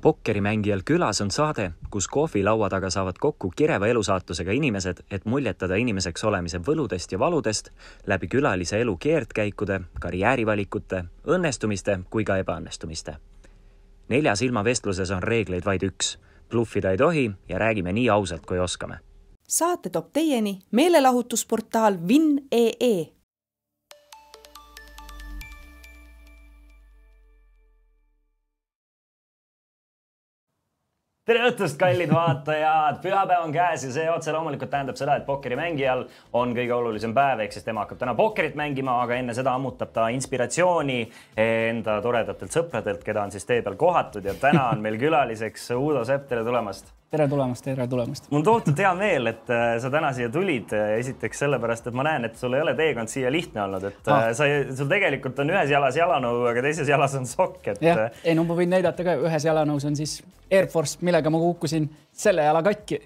Pokkerimängijal külas on saade, kus kohvilaua taga saavad kokku kireva elusaatusega inimesed, et muljetada inimeseks olemise võludest ja valudest läbi külalise elu keerdkäikude, karjäärivalikute, õnnestumiste kui ka ebaõnnestumiste. 4 silma vestluses on reegleid vaid üks. Bluffida ei tohi ja räägime nii ausalt, kui oskame. Saate toob teieni meelelahutusportaal Vin.ee. Tere õhtust, kallid vaatajad! Pühapäev on käes ja see otse loomulikult tähendab seda, et pokkerimängijal on kõige olulisem päev, ehk siis tema hakkab täna pokkerit mängima, aga enne seda ammutab ta inspiratsiooni enda toredatelt sõpradelt, keda on siis tee peal kohatud ja täna on meil külaliseks Uudo Sepp, tere tulemast! Tere tulemast. Mul tohutult hea meel, et sa täna siia tulid esiteks sellepärast, et ma näen, et sul ei ole teekond siia lihtne olnud, et sul tegelikult on ühes jalas jalanõu, aga teises jalas on sokk. Jah, no ma võin näidata ka, ühes jalanõus on siis Air Force, millega ma kukkusin selle jala katki.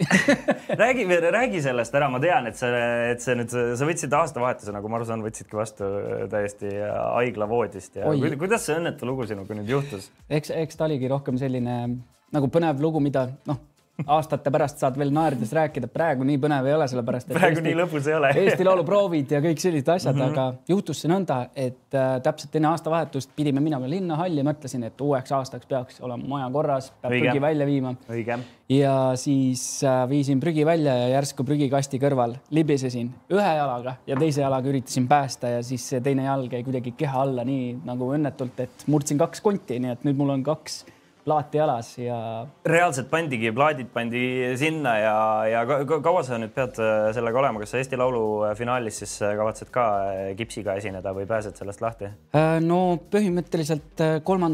Räägi sellest ära, ma tean, et sa võtsid aastavahetuse, nagu ma aru saan, võtsidki vastu täiesti haiglavoodist. Kuidas see õnnetu lugu sinuga nüüd juhtus? Eks ta oligi rohkem selline nagu põnev lugu, mida aastate pärast saad veel naerdes rääkida. Praegu nii põnev ei ole, sellepärast, et praegu nii lõpus ei ole. Eesti Laulu proovid ja kõik sellised asjad, aga juhtus see nõnda, et täpselt enne aastavahetust pidime minema linnahalli ja mõtlesin, et uueks aastaks peaks olema maja korras, peab prügi välja viima. Õige. Ja siis viisin prügi välja ja järsku prügikasti kõrval libisesin ühe jalaga ja teise jalaga üritasin päästa ja siis see teine jalg jäi kuidagi keha alla nii nagu õnnetult, et murdsin 2 konti, nii et nüüd mul on 2 plaati jalas ja... Reaalselt pandigi, plaadid pandi sinna ja kaua sa nüüd pead sellega olema? Kas sa Eesti Laulu finaalis siis kavatsed ka kipsiga esineda või pääsed sellest lahti? No põhimõtteliselt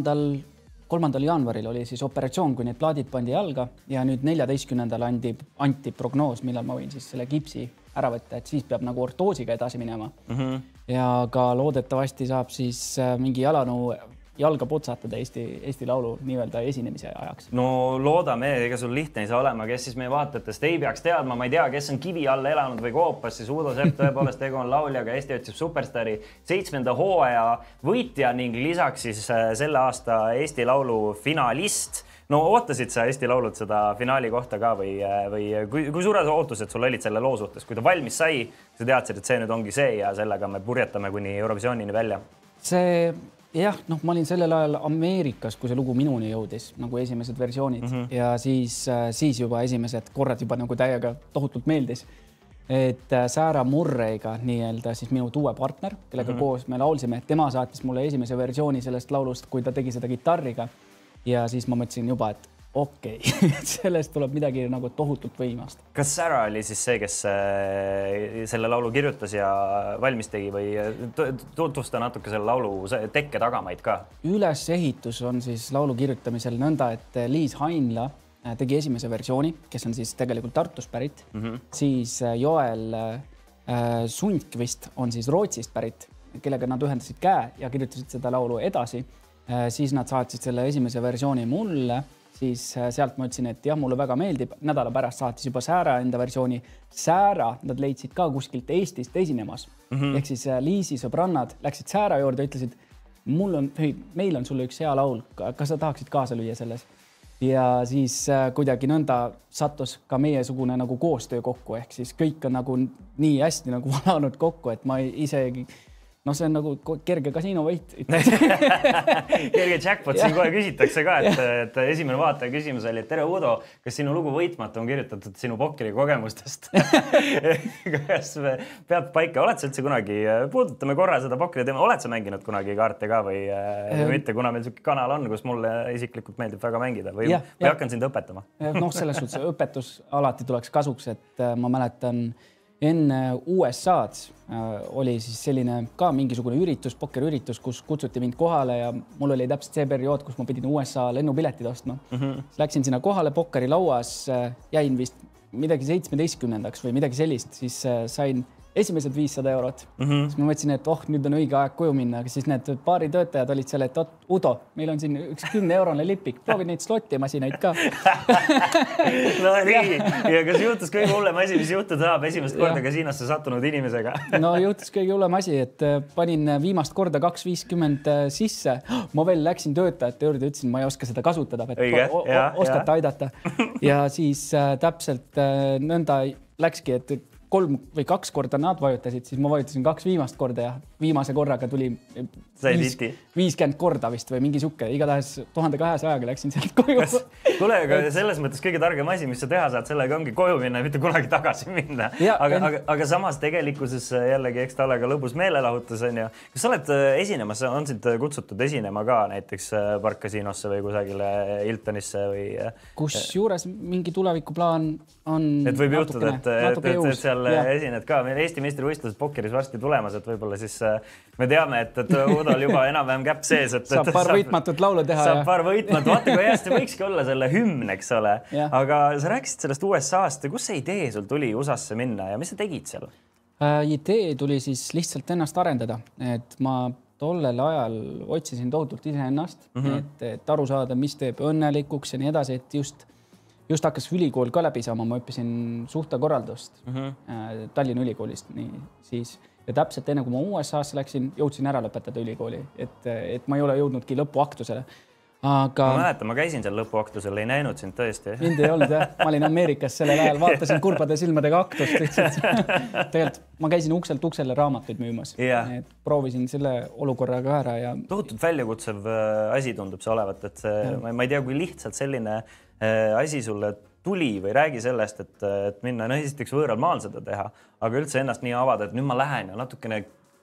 3. jaanuaril oli siis operatsioon, kui need plaadid pandi jalga ja nüüd 14. anti prognoos, millal ma võin siis selle kipsi ära võtta, et siis peab nagu ortoosiga edasi minema. Ja ka loodetavasti saab siis mingi jalanõu jalga potsatada Eesti Laulu nii-öelda esinemise ajaks. No loodame, ega sul lihtne ei saa olema, kes siis meie vaatajatest ei peaks teadma, ma ei tea, kes on kivi all elanud või koopas, siis Uudo Sepp tõepoolest tegu on lauljaga, Eesti otsib superstari 7. hooaja võitja ning lisaks siis selle aasta Eesti Laulu finalist. No ootasid sa Eesti Laulut seda finaali kohta ka või kui suured ootused sul olid selle loo suhtes? Kui ta valmis sai, sa teadsid, et see nüüd ongi see ja sellega me purjetame kuni Eurovisioonini välja? Jah, ma olin sellel ajal Ameerikas, kui see lugu minuni jõudis, nagu esimesed versioonid ja siis juba esimesed korrad juba nagu täiega tohutult meeldis, et Sarah Murray'ga nii-öelda siis minu uue partner, kellega koos me laulsime, et tema saatis mulle esimese versiooni sellest laulust, kui ta tegi seda kitarriga ja siis ma mõtlesin juba, et okei, sellest tuleb midagi nagu tohutult võimast. Kas Sarah oli siis see, kes selle laulu kirjutas ja valmis tegi või tutvusta natuke selle laulu tekke tagamaid ka? Ülesehitus on siis laulu kirjutamisel nõnda, et Liis Hainla tegi esimese versiooni, kes on siis tegelikult Tartust pärit, siis Joel Sundqvist on siis Rootsist pärit, kellega nad ühendasid käe ja kirjutasid seda laulu edasi. Siis nad saatsid selle esimese versiooni mulle, siis sealt ma ütlesin, et jah, mulle väga meeldib. Nädala pärast saatis juba Säära enda versiooni. Säära nad leidsid ka kuskilt Eestist esinemas. Ehk siis Liisi sõbrannad läksid Säära juurde ja ütlesid, meil on sulle üks hea laul, kas sa tahaksid kaasa lüüa selles? Ja siis kuidagi nõnda sattus ka meiesugune nagu koostöö kokku, ehk siis kõik on nagu nii hästi nagu valanud kokku, et ma isegi... No see on nagu kerge kasiino võit. Kerge jackpot siin kohe küsitakse ka, et esimene vaataja küsimus oli, et tere Uudo, kas sinu lugu Võitmatu on kirjutatud sinu pokkeri kogemustest? Kas peab paika, oled sa üldse kunagi, puudutame korra seda pokkeri teema, oled sa mänginud kunagi kaarte ka või mitte, kuna meil selline kanal on, kus mulle isiklikult meeldib väga mängida või hakkan sind õpetama? Selles suhtes õpetus alati tuleks kasuks, et ma mäletan enne USA-d oli siis selline ka mingisugune üritus, pokkeriüritus, kus kutsuti mind kohale ja mul oli täpselt see periood, kus ma pidin USA lennupiletid ostma. Läksin sinna kohale pokkerilauas, jäin vist midagi 17. või midagi sellist, siis sain esimesed 500 eurot. Siis ma mõtlesin, et nüüd on õige aeg koju minna, aga siis need paari töötajad olid seal, et Udo, meil on siin üks 10-eurone lipik, proovi neid slotimasinaid ka. No nii, ja kas juhtus kõige hullem asi, mis juhtuda saab esimest korda kasiinosse sattunud inimesega? No juhtus kõige hullem asi, et panin viimast korda 2.50 sisse. Ma veel läksin töötajate juurde, ütlesin, ma ei oska seda kasutada, et oskate aidata. Ja siis täpselt nõnda läkski, et 3 või 2 korda nad vajutasid, siis ma vajutasin 2 viimast korda ja viimase korraga tuli 50 korda vist või mingi sukke. Igatahes 1200-ga läksin sealt koju. Kuule, aga selles mõttes kõige targem asi, mis sa teha saad, sellega ongi koju minna ja mitte kunagi tagasi minna. Aga samas tegelikkuses jällegi eks ta ole ka lõbus meelelahutus on ju. Kas sa oled esinemas, on sind kutsutud esinema ka näiteks Parkkasiinosse või kusagile Hiltonisse või? Kus juures mingi tulevikuplaan on et võib juhtuda, et seal esined ka. Meil Eesti meistrivõistlused pokkeris varsti tulemas, et võib-olla siis me teame, et Udol juba enam-vähem käpp sees. Saab paar võitmatut laulu teha. Saab paar võitmatut. Vaata, kui hästi võikski olla selle hümn, eks ole. Aga sa rääkisid sellest USA-st. Kus see idee sul tuli USA-sse minna ja mis sa tegid seal? Idee tuli siis lihtsalt ennast arendada. Et ma tollel ajal otsisin tohutult iseennast, et aru saada, mis teeb õnnelikuks ja nii edasi, et just hakkas ülikool ka läbi saama, ma õppisin suhtekorraldust Tallinna ülikoolist. Nii, siis, ja täpselt enne, kui ma USA-sse läksin, jõudsin ära lõpetada ülikooli, et ma ei ole jõudnudki lõpuaktusele. Aga... Ma mäletan, ma käisin seal lõpuaktusel, ei näinud sind tõesti. Mind ei olnud, jah. Ma olin Ameerikas sellel ajal, vaatasin kurbade silmadega aktust lihtsalt. Tegelikult ma käisin ukselt uksele raamatuid müümas. Et proovisin selle olukorraga ära. Ja... Tohutult väljakutsev asi tundub see olevat, et ma ei tea, kui lihtsalt selline asi sulle tuli või räägi sellest, et minna esiteks võõral maal seda teha, aga üldse ennast nii avada, et nüüd ma lähen ja natukene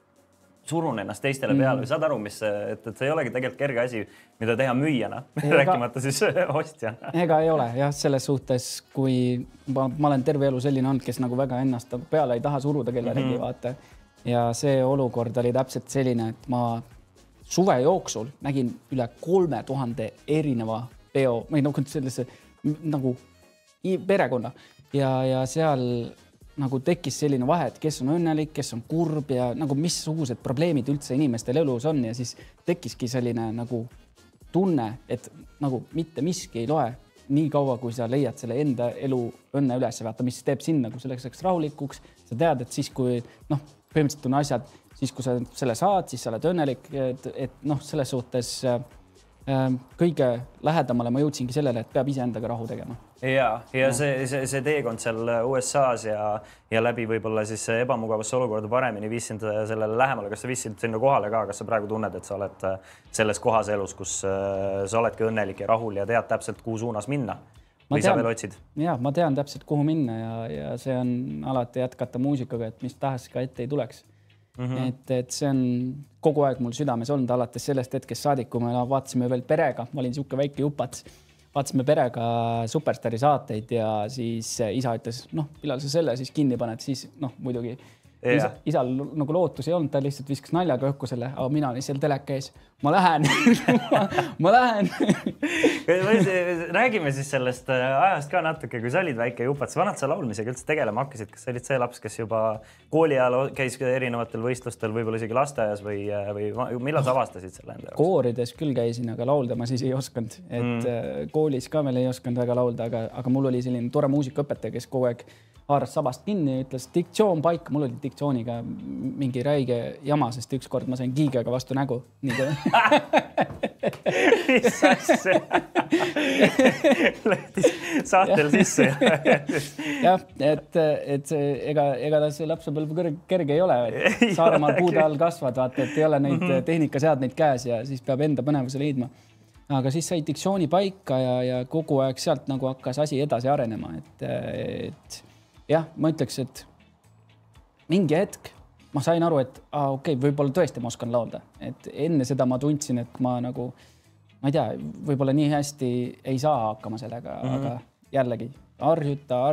surun ennast teistele peale või saad aru, et see ei olegi tegelikult kerge asi, mida teha müüjana, rääkimata siis ostjana. Ega ei ole, jah, selles suhtes, kui ma olen terve elu selline olnud, kes nagu väga ennast peale ei taha suruda kellelegi vaata. Ja see olukord oli täpselt selline, et ma suve jooksul nägin üle 3000 erineva peo, või sellise nagu perekonna ja seal nagu tekkis selline vahe, et kes on õnnelik, kes on kurb ja nagu missugused probleemid üldse inimestel elus on ja siis tekkiski selline nagu tunne, et nagu mitte miski ei loe nii kaua, kui sa leiad selle enda elu õnne üles, vaata, mis teeb sind nagu selleks rahulikuks. Sa tead, et siis kui põhimõtteliselt on asjad, siis kui sa selle saad, siis sa oled õnnelik, et selles suhtes kõige lähedamale ma jõudsingi sellele, et peab ise endaga rahu tegema. Ja see teekond seal USA-s ja läbi võib-olla siis ebamugavasse olukorda paremini viisid sellele lähemale. Kas sa viisid sinna kohale ka? Kas sa praegu tunned, et sa oled selles kohas elus, kus sa oledki õnnelik ja rahul ja tead täpselt, kuhu suunas minna? Või sa veel otsid? Ja, ma tean täpselt, kuhu minna ja see on alati jätkata muusikaga, et mis tahes ka ette ei tuleks. Et see on kogu aeg mul südames olnud alates sellest hetkest saadik, kui me vaatasime veel perega, ma olin siuke väike jupats, vaatasime perega Superstari saateid ja siis isa ütles, millal sa selle siis kinni paned, siis muidugi isal nagu lootus ei olnud, ta lihtsalt viskas naljaga õhku selle, aga mina olin seal teleka ees. Ma lähen, ma lähen. Räägime siis sellest ajast ka natuke, kui sa olid väike jupats. Vanad sa laulmisega üldse tegelema hakkasid? Kas sa olid see laps, kes juba kooli ajal käis erinevatel võistlustel, võib-olla isegi lasteaias või millal sa avastasid selle enda jaoks? Koorides küll käisin, aga laulda ma siis ei osanud. Et koolis ka veel ei osanud väga laulda, aga mul oli selline tore muusikaõpetaja, kes kogu aeg haaras sabast kinni ja ütles diktsioon paika. Mul oli diktsiooniga mingi räige jama, sest ükskord ma sain kiigega vastu nägu. Mis asja? Lähtis saatel sisse. Jah, et ega see lapsepõlv kerge ei ole. Saaremaal puude all kasvad, vaata, et ei ole neid tehnikaseadmeid käes ja siis peab enda põnevuse leidma. Aga siis sai diktsiooni paika ja kogu aeg sealt nagu hakkas asi edasi arenema. Et jah, ma ütleks, et mingi hetk ma sain aru, et võib-olla tõesti ma oskan laulda. Et enne seda ma tundsin, et ma nagu, ma ei tea, võib-olla nii hästi ei saa hakkama sellega, aga jällegi harjuta.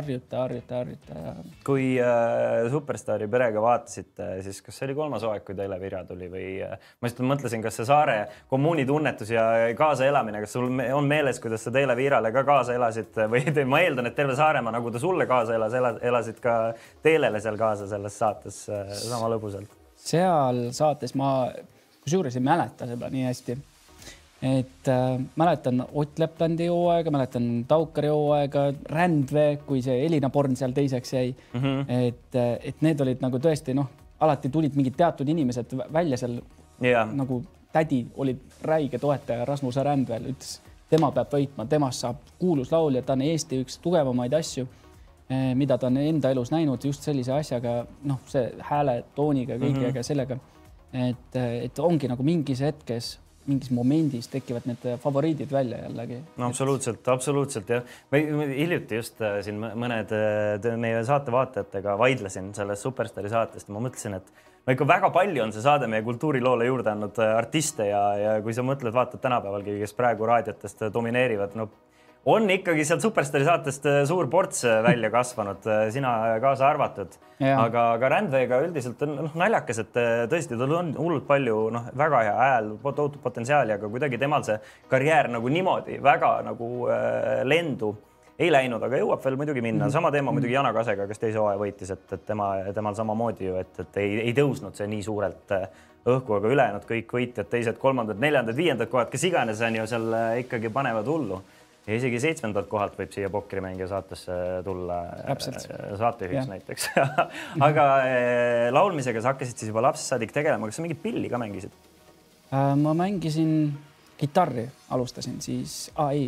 Kui Superstaari perega vaatasite, siis kas see oli 3. hooaeg, kui teile Virja tuli või ma just mõtlesin, kas see Saare kommuuni tunnetus ja kaasa elamine, kas sul on meeles, kuidas sa teile Virale ka kaasa elasid või ma eeldan, et terve Saaremaa, nagu ta sulle kaasa elasid ka teelele seal kaasa selles saates sama lõbusalt? Seal saates ma kusjuures ei mäleta seda nii hästi. Et mäletan Ott Leplandi hooaega, mäletan Taukari hooaega, Rändvee, kui see Elina Born seal teiseks jäi. Et need olid nagu tõesti, alati tulid mingid teatud inimesed välja seal. Nagu tädi oli räige toetaja Rasmus Rändveel, ütles, tema peab võitma, temast saab kuulus laulja, ta on Eesti üks tugevamaid asju, mida ta on enda elus näinud just sellise asjaga, see hääle tooniga kõigiga sellega, et ongi nagu mingis hetkes mingis momendis tekivad need favoriidid välja jällegi. No absoluutselt jah. Ma hiljuti just siin mõned meie saatevaatajatega vaidlesin selles Superstaari saatest ja ma mõtlesin, et ikka väga palju on see saade meie kultuuriloole juurde andnud artiste ja kui sa mõtled, vaatad tänapäevalgi, kes praegu raadiotest domineerivad, on ikkagi sealt Superstaari saatest suur ports välja kasvanud, sina kaasa arvatud. Aga Rändveega üldiselt on naljakas, et tõesti tal on hullult palju väga hea hääl, tohutu potentsiaali, aga kuidagi temal see karjäär nagu niimoodi väga nagu lendu ei läinud, aga jõuab veel muidugi minna. Sama teema muidugi Jana Kasega, kes teise hooaja võitis, et temal samamoodi ju, et ei tõusnud see nii suurelt õhku, aga ülejäänud kõik võitjad, teised, 3., 4., 5. kohad, kes iganes on ju seal ikkagi panevad hullu. Ja isegi 7. kohalt võib siia pokrimängija saatesse tulla saatejuhiks näiteks. Aga laulmisega sa hakkasid siis juba lapsest saadik tegelema. Kas sa mingit pilli ka mängisid? Ma mängisin kitarri, alustasin siis,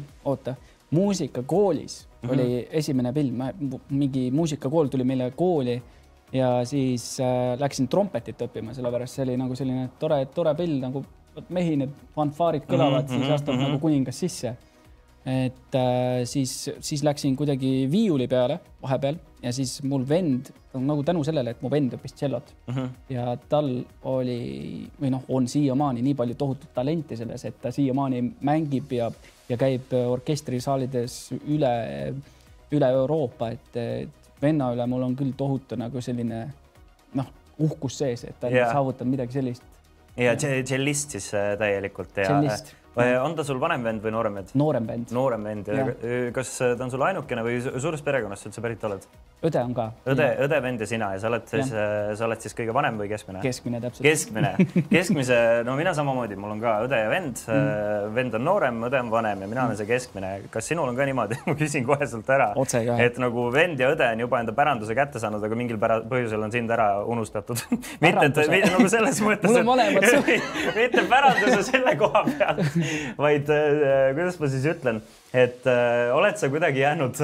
muusikakoolis oli esimene pill. Mingi muusikakool tuli meile kooli ja siis läksin trompetit õppima, sellepärast see oli nagu selline tore pill, nagu mehi need fanfaarid kõlavad, siis astub nagu kuningas sisse. Et siis läksin kuidagi viiuli peale vahepeal ja siis mul vend, nagu tänu sellele, et mu vend õppis tšellot ja tal oli, või on siiamaani nii palju tohutut talenti selles, et ta siiamaani mängib ja käib orkestrisaalides üle Euroopa, et venna üle mul on küll tohutu nagu selline uhkus sees, et ta saavutab midagi sellist. Ja tšellist siis täielikult. Tšellist. On ta sul vanem vend või noorem vend? Noorem vend. Kas ta on sul ainukene või suurest perekonnast üldse pärit oled? Õde on ka. Õde vend ja sina ja sa oled siis kõige vanem või keskmine? Keskmine, täpselt. Keskmise, mina samamoodi, mul on ka õde ja vend. Vend on noorem, õde on vanem ja mina olen see keskmine. Kas sinul on ka niimoodi? Ma küsin kohe sult ära. Et nagu vend ja õde on juba enda päranduse kätte saanud, aga mingil põhjusel on sind ära unustatud. Nagu selles mõttes, mul on vanemad mitte päranduse selle koha peal, vaid kuidas ma siis ütlen, et oled sa kuidagi jäänud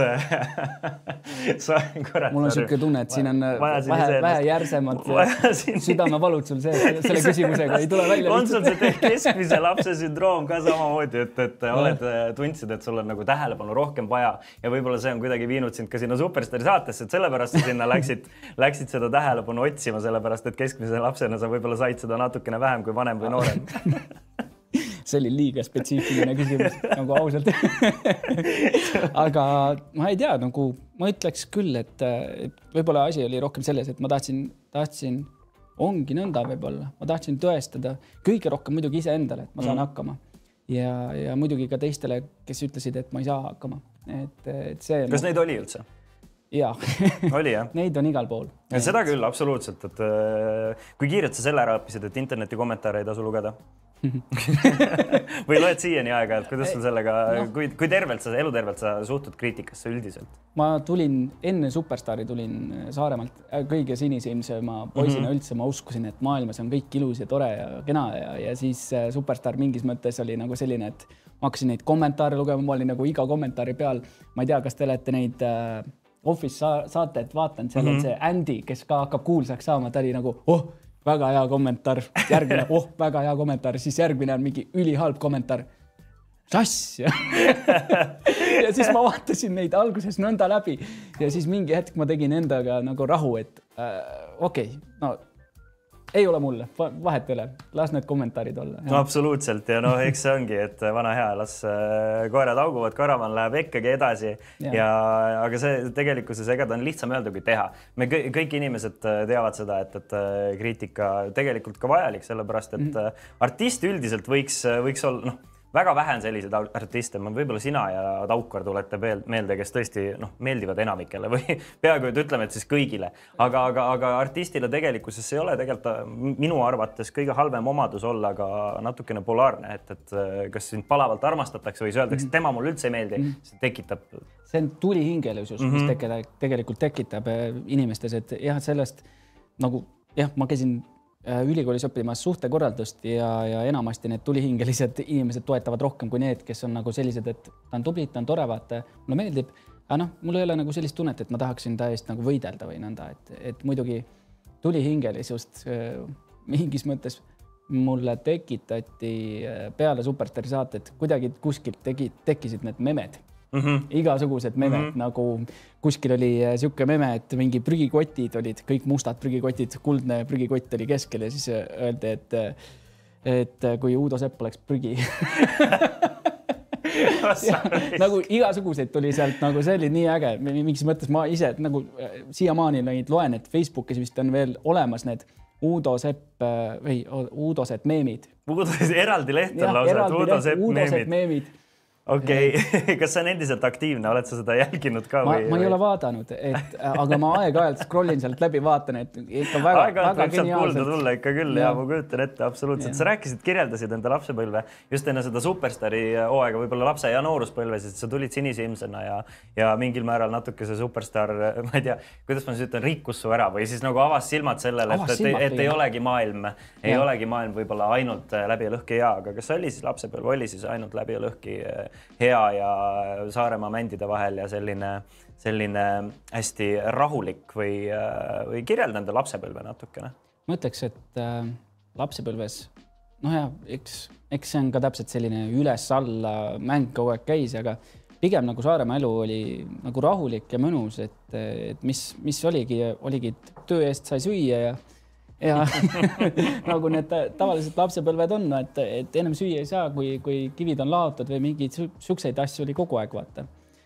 mul on siuke tunne, et siin on vähe järsemad südamevalud sul selle küsimusega ei tule välja. On sul see keskmise lapse sündroom ka samamoodi, et tundsid, et sul on nagu tähelepanu rohkem vaja ja võib-olla see on kuidagi viinud sind ka sinna Superstaari saatesse, et sellepärast sa sinna läksid seda tähelepanu otsima, sellepärast, et keskmise lapsena sa võib-olla said seda natukene vähem kui vanem või noorem. See oli liiga spetsiifiline küsimus, nagu ausalt. Aga ma ei tea, nagu ma ütleks küll, et võib-olla asi oli rohkem selles, et ma tahtsin ongi nõnda võib-olla. Ma tahtsin tõestada kõige rohkem muidugi ise endale, et ma saan hakkama. Ja muidugi ka teistele, kes ütlesid, et ma ei saa hakkama. Kas neid oli üldse? Jaa. Oli jah? Neid on igal pool. Seda küll, absoluutselt. Et, kui kiirelt sa selle ära õppisid, et interneti kommentaare ei tasu lugeda? Või loed siiani aega, et kuidas sul sellega, kui elutervelt sa suhtud kriitikasse üldiselt? Ma enne Superstaari tulin Saaremaalt kõige sinisilmsema poisina üldse. Ma uskusin, et maailmas on kõik ilus ja tore ja kena ja siis Superstar mingis mõttes oli nagu selline, et ma hakkasin neid kommentaare lugema, ma olin nagu iga kommentaari peal. Ma ei tea, kas te olete neid Office saated vaatanud, seal on see Andy, kes ka hakkab kuulsaks saama, ta oli nagu, väga hea kommentaar, järgmine, väga hea kommentaar, siis järgmine on mingi ülihalb kommentaar. Sass! Ja siis ma vaatasin neid alguses nõnda läbi ja siis mingi hetk ma tegin endaga nagu rahu, et okei, no ei ole mulle, vahet ei ole, las need kommentaarid olla. No absoluutselt ja noh, eks see ongi, et vana hea, las koerad auguvad, karavan läheb ikkagi edasi aga see tegelikkuses ega ta on lihtsam öelda kui teha. Me kõik inimesed teavad seda, et kriitika tegelikult ka vajalik, sellepärast et artist üldiselt võiks olla, väga vähe on selliseid artiste, võib-olla sina ja Taukar tulete meelde, kes tõesti meeldivad enamikele või peaaegu, et ütleme, et siis kõigile. Aga artistile tegelikkuses ei ole tegelikult minu arvates kõige halvem omadus olla ka natukene polaarne, et kas sind palavalt armastatakse või öeldakse, et tema mulle üldse ei meeldi, see tekitab. See on tulihingelisus, mis tegelikult tekitab inimestes, et jah, sellest nagu ma käisin ülikoolis õppimas suhtekorraldust ja enamasti need tulihingelised inimesed toetavad rohkem kui need, kes on nagu sellised, et ta on tubli, ta on tore, vaata, mulle meeldib, aga mul ei ole nagu sellist tunnet, et ma tahaksin ta eest nagu võidelda või nõnda, et muidugi tulihingelisust mingis mõttes mulle tekitati peale Superstaari saated, kuidagi kuskilt tekkisid need memed. Igasugused memed, nagu kuskil oli siuke meme, et mingi prügikotid olid, kõik mustad prügikotid, kuldne prügikott oli keskel ja siis öeldi, et kui Uudo Sepp oleks prügi. Nagu igasuguseid tuli sealt, nagu see oli nii äge, mingis mõttes ma ise nagu siiamaani neid loen, et Facebookis vist on veel olemas need Uudo Sepp või Uudo Sepp meemid. Eraldi leht on lausa, et Uudo Sepp meemid. Okei, kas sa on endiselt aktiivne, oled sa seda jälginud ka? Ma ei ole vaadanud, aga ma aeg-ajalt scrollin sealt läbi, vaatan, et ikka väga geniaalselt. Tulla ikka küll ja ma kujutan ette absoluutselt. Sa rääkisid, kirjeldasid enda lapsepõlve just enne seda Superstaari hooaega, võib-olla lapse ja nooruspõlve, sest sa tulid sinisilmsena ja mingil määral natuke see Superstar, ma ei tea, kuidas ma siis ütlen, rikkus su ära või siis nagu avas silmad sellele, et ei olegi maailm võib-olla ainult läbi ja lõhki hea, aga kas oli siis lapsepõlv, oli siis ainult läbi ja lõhki hea ja Saaremaa mändide vahel ja selline hästi rahulik või kirjelda enda lapsepõlve natukene? Ma ütleks, et lapsepõlves, eks see on ka täpselt selline üles-alla mäng kogu aeg käis, aga pigem nagu Saaremaa elu oli nagu rahulik ja mõnus, et mis oligi töö eest sai süüa ja nagu need tavaliselt lapsepõlved on, et ennem süüa ei saa, kui kivid on laotud või mingeid sukseid asju oli kogu aeg, vaata.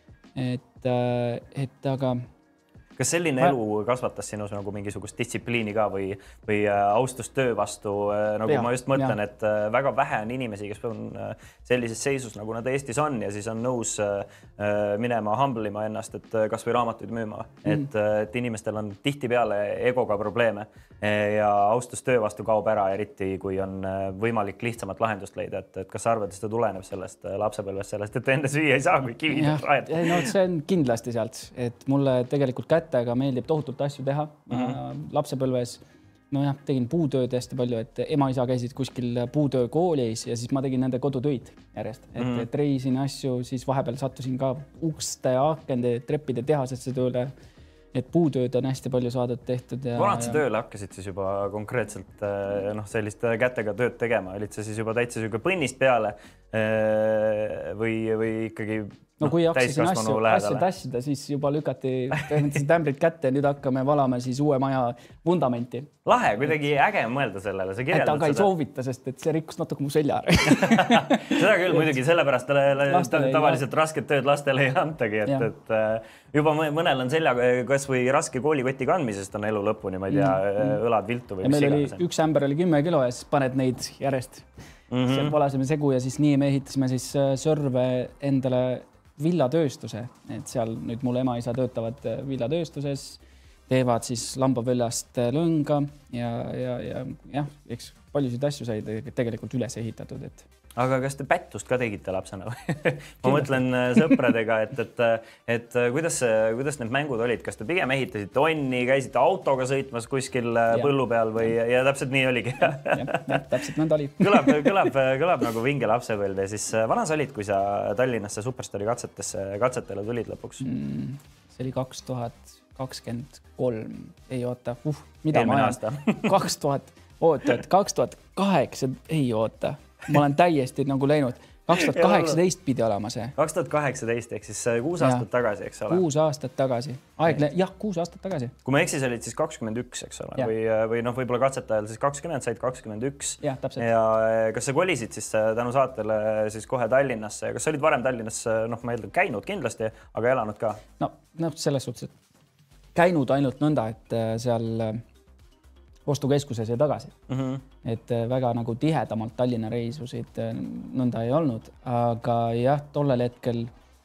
Aga kas selline elu kasvatas sinus nagu mingisugust distsipliini ka või austust töö vastu? Nagu ma just mõtlen, et väga vähe on inimesi, kes on sellises seisus, nagu nad Eestis on ja siis on nõus minema humblima ennast, et kas või raamatuid müüma. Et inimestel on tihti peale egoga probleeme ja austus töö vastu kaob ära, eriti kui on võimalik lihtsamat lahendust leida. Et kas sa arvad, et seda tuleneb sellest lapsepõlvest, sellest, et enne süüa ei saa, kui kivid on rajad? No see on kindlasti sealt, et mulle tegelikult kätega meeldib tohutult asju teha. Lapsepõlves tegin puutööd hästi palju, et ema-isa käisid kuskil puutöö koolis ja siis ma tegin nende kodutöid järjest. Et reisin asju, siis vahepeal sattusin ka ukste, akende, treppide tehasesse tööle. Et puutööd on hästi palju saadud tehtud. Vanad sa tööle hakkasid siis juba konkreetselt sellist kätega tööd tegema? Olid sa siis juba täitsa põnnist peale või ikkagi kui hakkasin asju tassida, siis juba lükati tämbrid kätte ja nüüd hakkame valama siis uue maja vundamenti. Lahe, kuidagi äge mõelda sellele. Et aga ei soovita, sest et see rikkus natuke mu selja. Seda küll muidugi, sellepärast tavaliselt rasket tööd lastele ei antagi. Et juba mõnel on selja, kas või raske koolikoti kandmisest on elu lõpuni, ma ei tea, õlad viltu või mis iganes. Üks ämber oli 10 kilo ja siis paned neid järjest. Seal valasime segu ja siis nii me ehitasime siis Sörve endale villatööstuse, et seal nüüd mul ema-isa töötavad villatööstuses, teevad siis lambapõllast lõnga ja eks paljusid asju sai tegelikult üles ehitatud. Aga kas te pättust ka tegite lapsena? Ma mõtlen sõpradega, et kuidas need mängud olid? Kas te pigem ehitasite onni, käisite autoga sõitmas kuskil põllu peal või ja täpselt nii oligi? Täpselt nõnda oli. Kõlab nagu vinge lapsepõlv ja siis vana sa olid, kui sa Tallinnasse Superstaari katsetele tulid lõpuks? See oli 2023. Ei oota. Mida ma ajan? 2008. Ei oota. Ma olen täiesti nagu läinud 2018 pidi olema see. 2018 ehk siis 6 aastat tagasi, eks ole? 6 aastat tagasi. 6 aastat tagasi. Kui ma eksis, olid siis 21, eks ole? Või võib-olla katsetajal siis 20, said 21. Jah, täpselt. Ja kas sa kolisid siis tänu saatele siis kohe Tallinnasse? Kas sa olid varem Tallinnas, ma eeldan, käinud kindlasti, aga elanud ka? No selles suhtes, et käinud ainult nõnda, et seal ostukeskuses ja tagasi. Et väga nagu tihedamalt Tallinna reisusid nõnda ei olnud, aga jah, tollel hetkel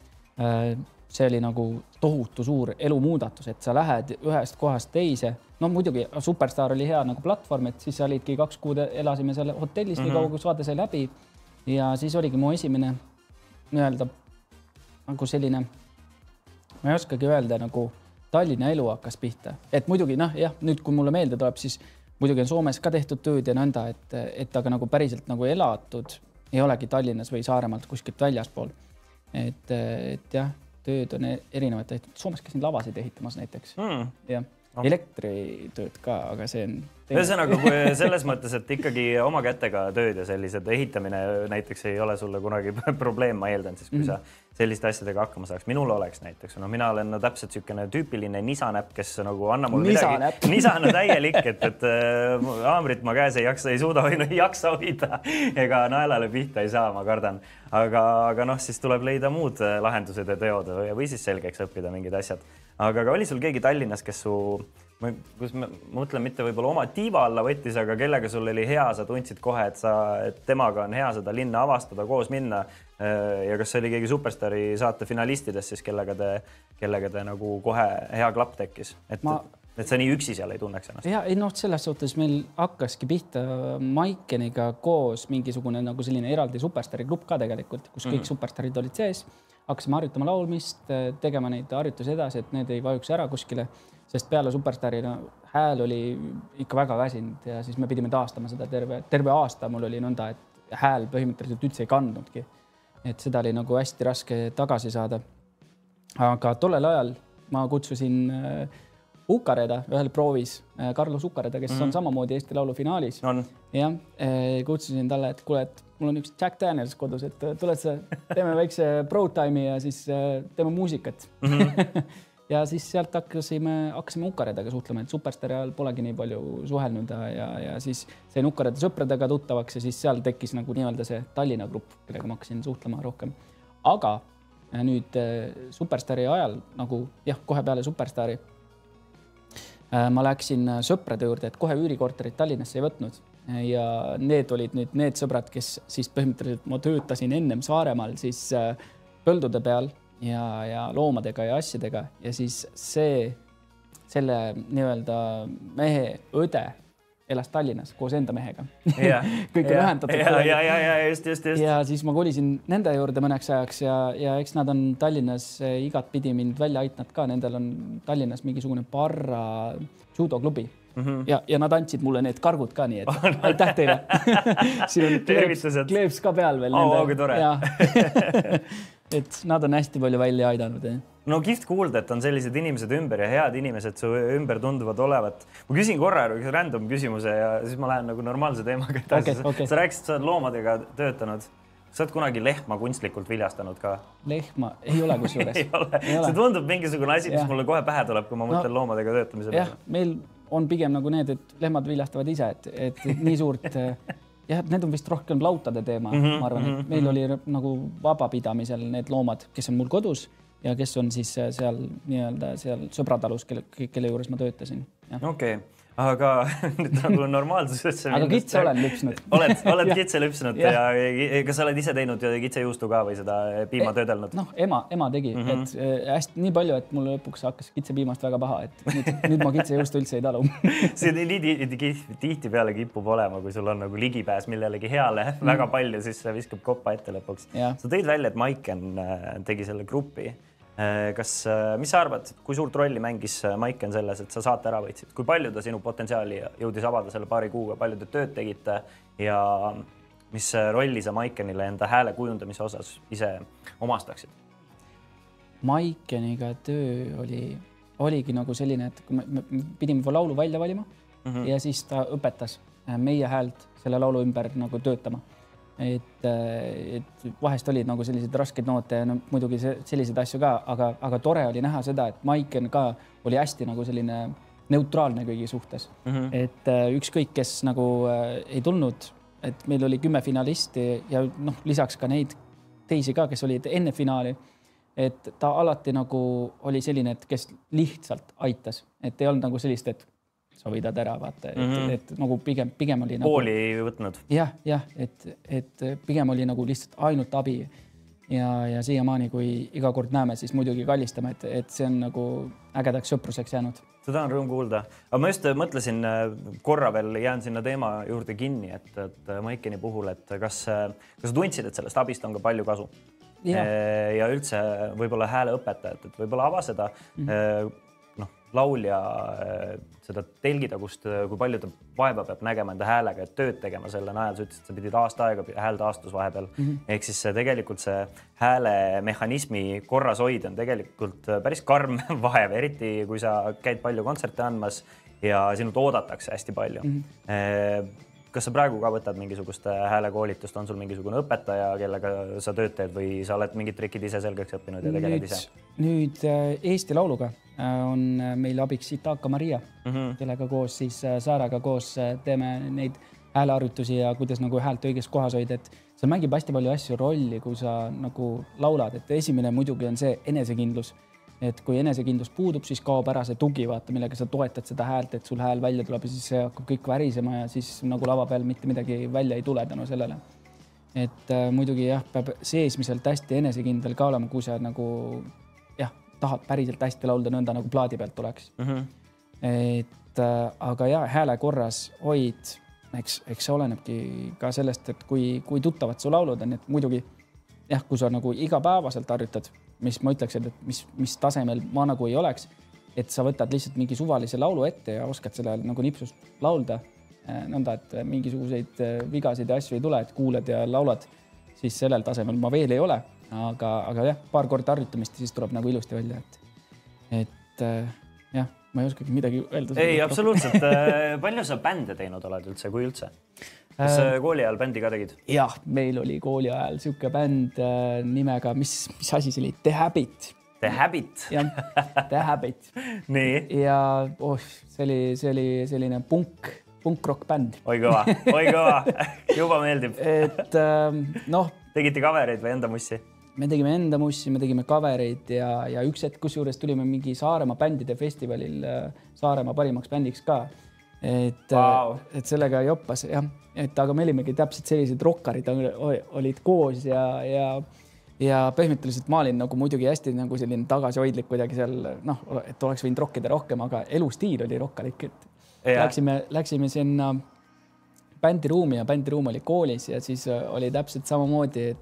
see oli nagu tohutu suur elumuudatus, et sa lähed ühest kohast teise. No muidugi Superstar oli hea nagu platvorm, et siis olidki 2 kuud elasime seal hotellis nii kaua, kui saade sai läbi ja siis oligi mu esimene nii-öelda nagu selline, ma ei oskagi öelda nagu Tallinna elu hakkas pihta. Et muidugi, jah, nüüd kui mulle meelde tuleb, siis muidugi on Soomes ka tehtud tööd ja nõnda, et aga nagu päriselt nagu elatud ei olegi Tallinnas või Saaremaalt kuskilt väljaspool. Et jah, tööd on erinevad tehtud. Soomes käisin lavasid ehitamas näiteks. Ja elektritööd ka, aga see on... Ühesõnaga, kui selles mõttes, et ikkagi oma kätega tööd ja sellised ehitamine näiteks ei ole sulle kunagi probleem, ma eeldan siis, kui sa selliste asjadega hakkama saaks. Minul oleks näiteks. No, mina olen täpselt sükene tüüpiline nisanäpp, kes nagu annab mul midagi. Nisana täielik, et haamrit ma käes ei suuda või ei jaksa hoida ega naelale pihta ei saa, ma kardan. Aga siis tuleb leida muud lahendused ja teod või siis selgeks õppida mingid asjad. Aga oli sul keegi Tallinnas, kes su, kus ma mõtlen mitte võib-olla oma tiiva alla võttis, aga kellega sul oli hea, sa tundsid kohe, et temaga on hea seda linna avastada, koos minna. Ja kas oli keegi Superstari saate finalistidest, siis kellega te nagu kohe hea klapp tekkis? Et sa nii üksi seal ei tunneks ennast? Ja, selles suhtes meil hakkaski pihta Maikeniga koos mingisugune nagu selline eraldi Superstari grupp ka tegelikult, kus kõik Superstarid olid sees. Hakkasime harjutama laulmist, tegema neid harjutusi edasi, et need ei vajuks ära kuskile, sest peale Superstari hääl oli ikka väga väsinud ja siis me pidime taastama seda terve aasta. Mul oli nõnda, et hääl põhimõtteliselt üldse ei kandnudki. Et seda oli nagu hästi raske tagasi saada. Aga tollel ajal ma kutsusin Ukareda ühel proovis, Carlos Ukareda, kes on samamoodi Eesti Laulu finaalis. Ja kutsusin talle, et kuule, et mul on üks Jack Daniels kodus, et tuled sa, teeme väikse pro-time'i ja siis teeme muusikat. Ja siis sealt hakkasime Ukaredaga suhtlema, et Superstari ajal polegi nii palju suhelnud ja siis sain Ukareda sõpradega tuttavaks ja siis seal tekkis nagu nii-öelda see Tallinna grupp, kellega ma hakkasin suhtlema rohkem. Aga nüüd Superstari ajal, nagu kohe peale Superstari, ma läksin sõprade juurde, et kohe üürikorterit Tallinnasse ei võtnud ja need olid nüüd need sõbrad, kes siis põhimõtteliselt ma töötasin ennem Saaremaal siis põldude peal ja loomadega ja asjadega ja siis selle nii-öelda mehe õde elas Tallinnas koos enda mehega. Kõik on ühendatud. Ja siis ma kolisin nende juurde mõneks ajaks ja eks nad on Tallinnas igat pidi mind välja aitnud ka. Nendel on Tallinnas mingisugune Parra judoklubi ja nad andsid mulle need kargud ka nii, et aitäh teile. Siin on kleeps ka peal veel. Kui tore. Et nad on hästi palju välja aidanud. No kihvt kuulda, et on sellised inimesed ümber ja head inimesed su ümber tunduvad olevat. Ma küsin korra random küsimuse ja siis ma lähen nagu normaalse teemaga edasi. Sa rääkisid, sa oled loomadega töötanud. Sa oled kunagi lehma kunstlikult viljastanud ka? Lehma ei ole kusjuures. Ei ole. See tundub mingisugune asi, mis mulle kohe pähe tuleb, kui ma mõtlen loomadega töötamise peale. Meil on pigem nagu need, et lehmad viljastavad ise, et nii suurt... need on vist rohkem lautade teema, ma arvan, et meil oli nagu vabapidamisel need loomad, kes on mul kodus ja kes on siis seal nii-öelda seal sõbratalus, kelle juures ma töötasin. Okei. Aga nüüd nagu normaalsusesse... Aga kitse olen lüpsnud. Oled kitse lüpsnud ja kas sa oled ise teinud kitse juustu ka või seda piima töödelnud? Ema tegi, et hästi nii palju, et mul lõpuks hakkas kitse piimast väga paha, et nüüd ma kitse juustu üldse ei talu. See tihti peale kipub olema, kui sul on nagu ligipääs millelegi heale väga palju, siis see viskab koppa ette lõpuks. Sa tõid välja, et Maiken tegi selle gruppi. Mis sa arvad, kui suurt rolli mängis Maiken selles, et sa saate ära võitsid? Kui palju ta sinu potentsiaali jõudis avada selle paari kuuga, palju te tööd tegite ja mis rolli sa Maikenile enda hääle kujundamise osas ise omastaksid? Maikeniga töö oligi nagu selline, et kui me pidime laulu välja valima ja siis ta õpetas meie häält selle laulu ümber nagu töötama. et vahest olid nagu sellised rasked noote ja no, muidugi selliseid asju ka, aga tore oli näha seda, et Maiken ka oli hästi nagu selline neutraalne kõigi suhtes. Et ükskõik, kes nagu ei tulnud, et meil oli 10 finalisti ja noh, lisaks ka neid teisi ka, kes olid enne finaali, et ta alati nagu oli selline, et kes lihtsalt aitas, et ei olnud nagu sellist, et sa võidad ära, vaata, et nagu pigem oli nagu... Kooli ei võtnud. Jah, et pigem oli nagu lihtsalt ainult abi ja siiamaani, kui iga kord näeme, siis muidugi kallistame, et see on nagu ägedaks sõpruseks jäänud. Seda on rõõm kuulda. Aga ma just mõtlesin korra veel, jään sinna teema juurde kinni, et Maikeni puhul, et kas sa tundsid, et sellest abist on ka palju kasu? Ja üldse võib-olla hääleõpetajat, et võib-olla ava seda laulja seda telgitagust, kui palju ta vaeva peab nägema enda häälega, et tööd tegema selle najal. Sa ütlesid, et sa pidid aasta aega hääl taastus vahepeal. Ehk siis tegelikult see hääle mehhanismi korras hoid on tegelikult päris karm vaev, eriti kui sa käid palju kontserte andmas ja sinult oodatakse hästi palju. Kas sa praegu ka võtad mingisugust häälekoolitust? On sul mingisugune õpetaja, kellega sa tööd teed või sa oled mingid trikid ise selgeks õppinud ja tegeled ise? Nüüd Eesti Lauluga on meil abiks Itaka Maria, kellega koos siis Saaraga koos teeme neid hääleharjutusi ja kuidas nagu häält õiges kohas hoida, et seal mängib hästi palju asju rolli, kui sa nagu laulad, et esimene muidugi on see enesekindlus. Et kui enesekindlus puudub, siis kaob ära see tugi, vaata, millega sa toetad seda häält, et sul hääl välja tuleb ja siis see hakkab kõik värisema ja siis nagu lava peal mitte midagi välja ei tule tänu sellele. Et muidugi jah, peab seesmiselt hästi enesekindel ka olema, kui sa nagu tahad päriselt hästi laulda nõnda nagu plaadi pealt tuleks. Et aga jah, hääle korras hoid, eks see olenebki ka sellest, et kui tuttavad su laulud on, et muidugi jah, kui sa nagu igapäevaselt harjutad, mis ma ütleks, et mis tasemel ma nagu ei oleks, et sa võtad lihtsalt mingi suvalise laulu ette ja oskad selle nagu nipsust laulda, nõnda, et mingisuguseid vigasid ja asju ei tule, et kuuled ja laulad, siis sellel tasemel ma veel ei ole, aga jah, paar korda harjutamist ja siis tuleb nagu ilusti välja, et jah, ma ei oskagi midagi öelda. Ei, absoluutselt. Palju sa bände teinud oled üldse, kui üldse? Kas kooli ajal bändi ka tegid? Jah, meil oli kooli ajal siuke bänd nimega, mis asi see oli? The Habit. The Habit? Jah, The Habit. Nii? Ja see oli selline punk-rock bänd. Oi kõva. Juba meeldib. Et noh. Tegite kavereid või enda mussi? Me tegime enda mussi, me tegime kavereid ja üks hetk kusjuures tulime mingi Saaremaa bändide festivalil Saaremaa parimaks bändiks ka. Et sellega joppas, jah. Et aga me olimegi täpselt sellised rokkarid olid koos ja põhimõtteliselt ma olin nagu muidugi hästi nagu selline tagasihoidlik kuidagi seal, noh, et oleks võinud rokkida rohkem, aga elustiil oli rokkalik, et läksime sinna bändiruumi ja bändiruum oli koolis ja siis oli täpselt samamoodi,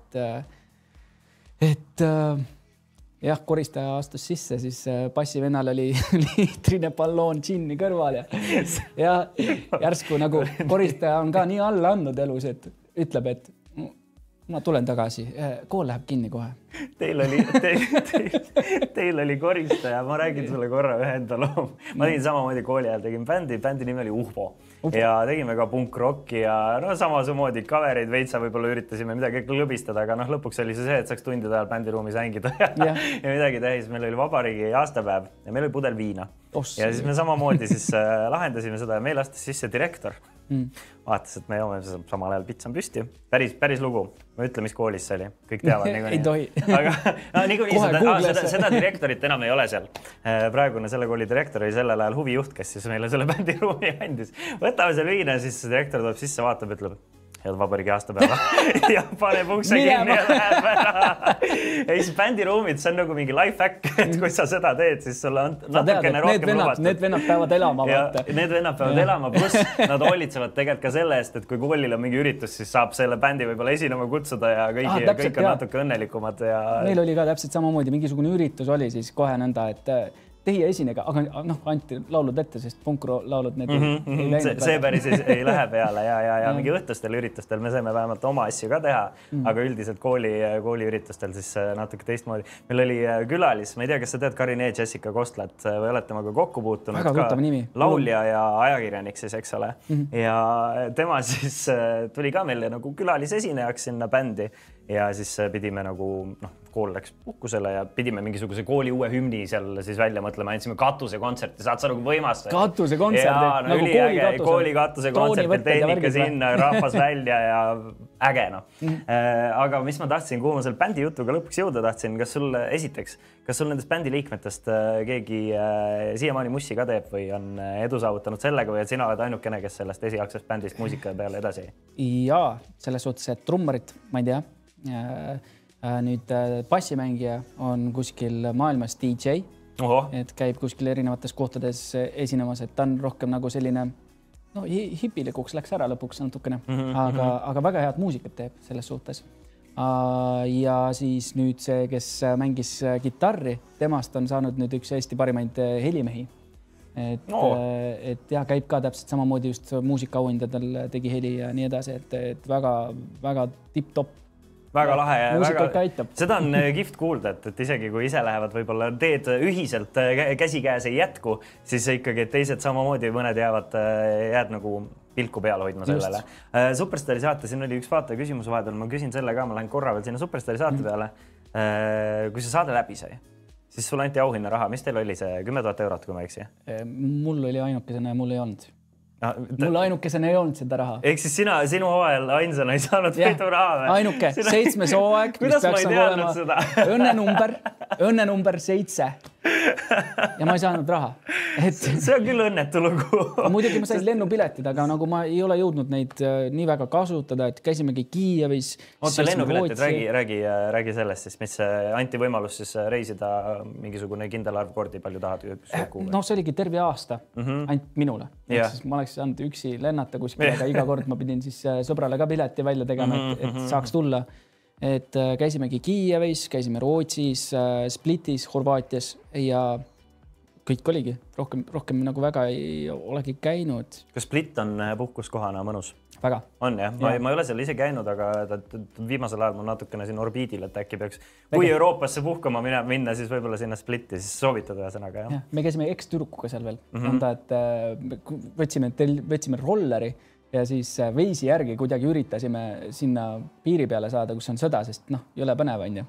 et jah, koristaja astus sisse, siis passivennal oli liitrine palloon džinni kõrval ja järsku nagu koristaja on ka nii alla andnud elus, et ütleb, et ma tulen tagasi, kool läheb kinni kohe. Teil oli koristaja, ma räägin sulle korra ühe enda loo. Ma tegin samamoodi kooli ajal, tegin bändi nimi oli Uhvo ja tegime ka punk-rocki ja no samamoodi kavereid veitsa võib-olla üritasime midagi lõbistada, aga noh, lõpuks oli see, et saaks tundide ajal bändiruumis hängida ja midagi täis. Meil oli vabariigi aastapäev ja meil oli pudel viina ja siis me samamoodi siis lahendasime seda ja meil astus sisse direktor. Vaatas, et me joome samal ajal pits on püsti. Päris lugu. Ma ütle, mis koolis see oli. Kõik teavad niikuinii. Ei tohi. Aga niikuinii seda direktorit enam ei ole seal. Praegune selle kooli direktor oli sellel ajal huvijuht, kes siis meile selle bändiruumi andis. Võtame selle viina, siis direktor tuleb sisse, vaatab, ütleb, head vabariigi aastapäeva ja pane ukse kinni ja läheb ära. Ja siis bändiruumid, see on nagu mingi life hack, et kui sa seda teed, siis sulle on natukene rohkem lubatud. Need vennad peavad elama. Need vennad peavad elama, pluss nad hoolitsevad tegelikult ka selle eest, et kui koolil on mingi üritus, siis saab selle bändi võib-olla esinema kutsuda ja kõik on natuke õnnelikumad. Meil oli ka täpselt samamoodi, mingisugune üritus oli siis kohe nõnda, et teie esinega, aga noh, anti laulud ette, sest punkraulud need ei läinud. See päris ei lähe peale ja mingi õhtustel üritustel me saime vähemalt oma asju ka teha, aga üldiselt kooliüritustel siis natuke teistmoodi. Meil oli külalis, ma ei tea, kas sa tead Karin E. Jessica Kostlat või olete temaga kokku puutunud. Väga tuttav nimi. Laulja ja ajakirjanik siis, eks ole. Ja tema siis tuli ka meile nagu külalisesinejaks sinna bändi ja siis pidime nagu, kool läks puhkusele ja pidime mingisuguse kooli uue hümni seal siis välja mõtlema, andsime katusekontserti, saad sa nagu võimast? Katusekontserti, nagu kooli katusekontserti, tehnika sinna, rahvas välja ja äge, Aga mis ma tahtsin, kuhu ma selle bändi jutuga lõpuks jõuda tahtsin, kas sul nendest bändi liikmetest keegi siiamaani mussi ka teeb või on edu saavutanud sellega või et sina oled ainukene, kes sellest esialgsest bändist muusika peale edasi? Jaa, selles suhtes, et trummarit, ma ei tea. Nüüd bassimängija on kuskil maailmas DJ, et käib kuskil erinevates kohtades esinemas, et ta on rohkem nagu selline hipilikuks läks ära lõpuks natukene, aga väga head muusikat teeb selles suhtes. Ja siis nüüd see, kes mängis kitarri, temast on saanud nüüd üks Eesti parimaid helimehi. Et jah, käib ka täpselt samamoodi just muusikaauhindadel tegi heli ja nii edasi, et väga tipp-topp. Väga lahe ja seda on kihvt kuulda, et isegi kui ise lähevad võib-olla teed ühiselt käsikäes ei jätku, siis ikkagi teised samamoodi mõned jääd nagu pilku peal hoidma sellele. Superstari saate, siin oli üks vaataja küsimus vahepeal, ma küsin selle ka, ma lähen korra veel sinna Superstari saate peale. Kui see saade läbi sai, siis sul anti auhinna raha, mis teil oli see 10 000 eurot, kui ma eksi? Mul oli ainukesena ja mul ei olnud. Mul ainukesena ei olnud seda raha. Ehk siis sinu hooajal ainsana ei saanud võidu raha. Ainuke, 7. hooaeg, mis peaks olema õnnenumber 7. Ja ma ei saanud raha. See on küll õnnetu lugu. Muidugi ma sain lennupiletid, aga nagu ma ei ole jõudnud neid nii väga kasutada, et käisimegi Kiievis. Oota, lennupiletid, räägi sellest siis, mis anti võimalus siis reisida mingisugune kindel arv kordi, palju tahad? See oligi terve aasta, ainult minule. Ma oleks saanud üksi lennata kuskil, aga iga kord ma pidin siis sõbrale ka pileti välja tegema, et saaks tulla. Et käisimegi Kiievis, käisime Rootsis, Splitis, Horvaatias ja kõik oligi. Rohkem nagu väga ei olegi käinud. Kas Split on puhkuskohana mõnus? Väga. On jah? Ma ei ole seal ise käinud, aga viimasel ajal ma natukene siin orbiidil, et äkki peaks, kui Euroopasse puhkama minna, siis võib-olla sinna Splitti, siis soovitada ühesõnaga. Me käisime eks-tüdrukuga seal veel. Et võtsime rolleri ja siis veisi järgi kuidagi üritasime sinna piiri peale saada, kus on sõda, sest ei ole põnev, on ju.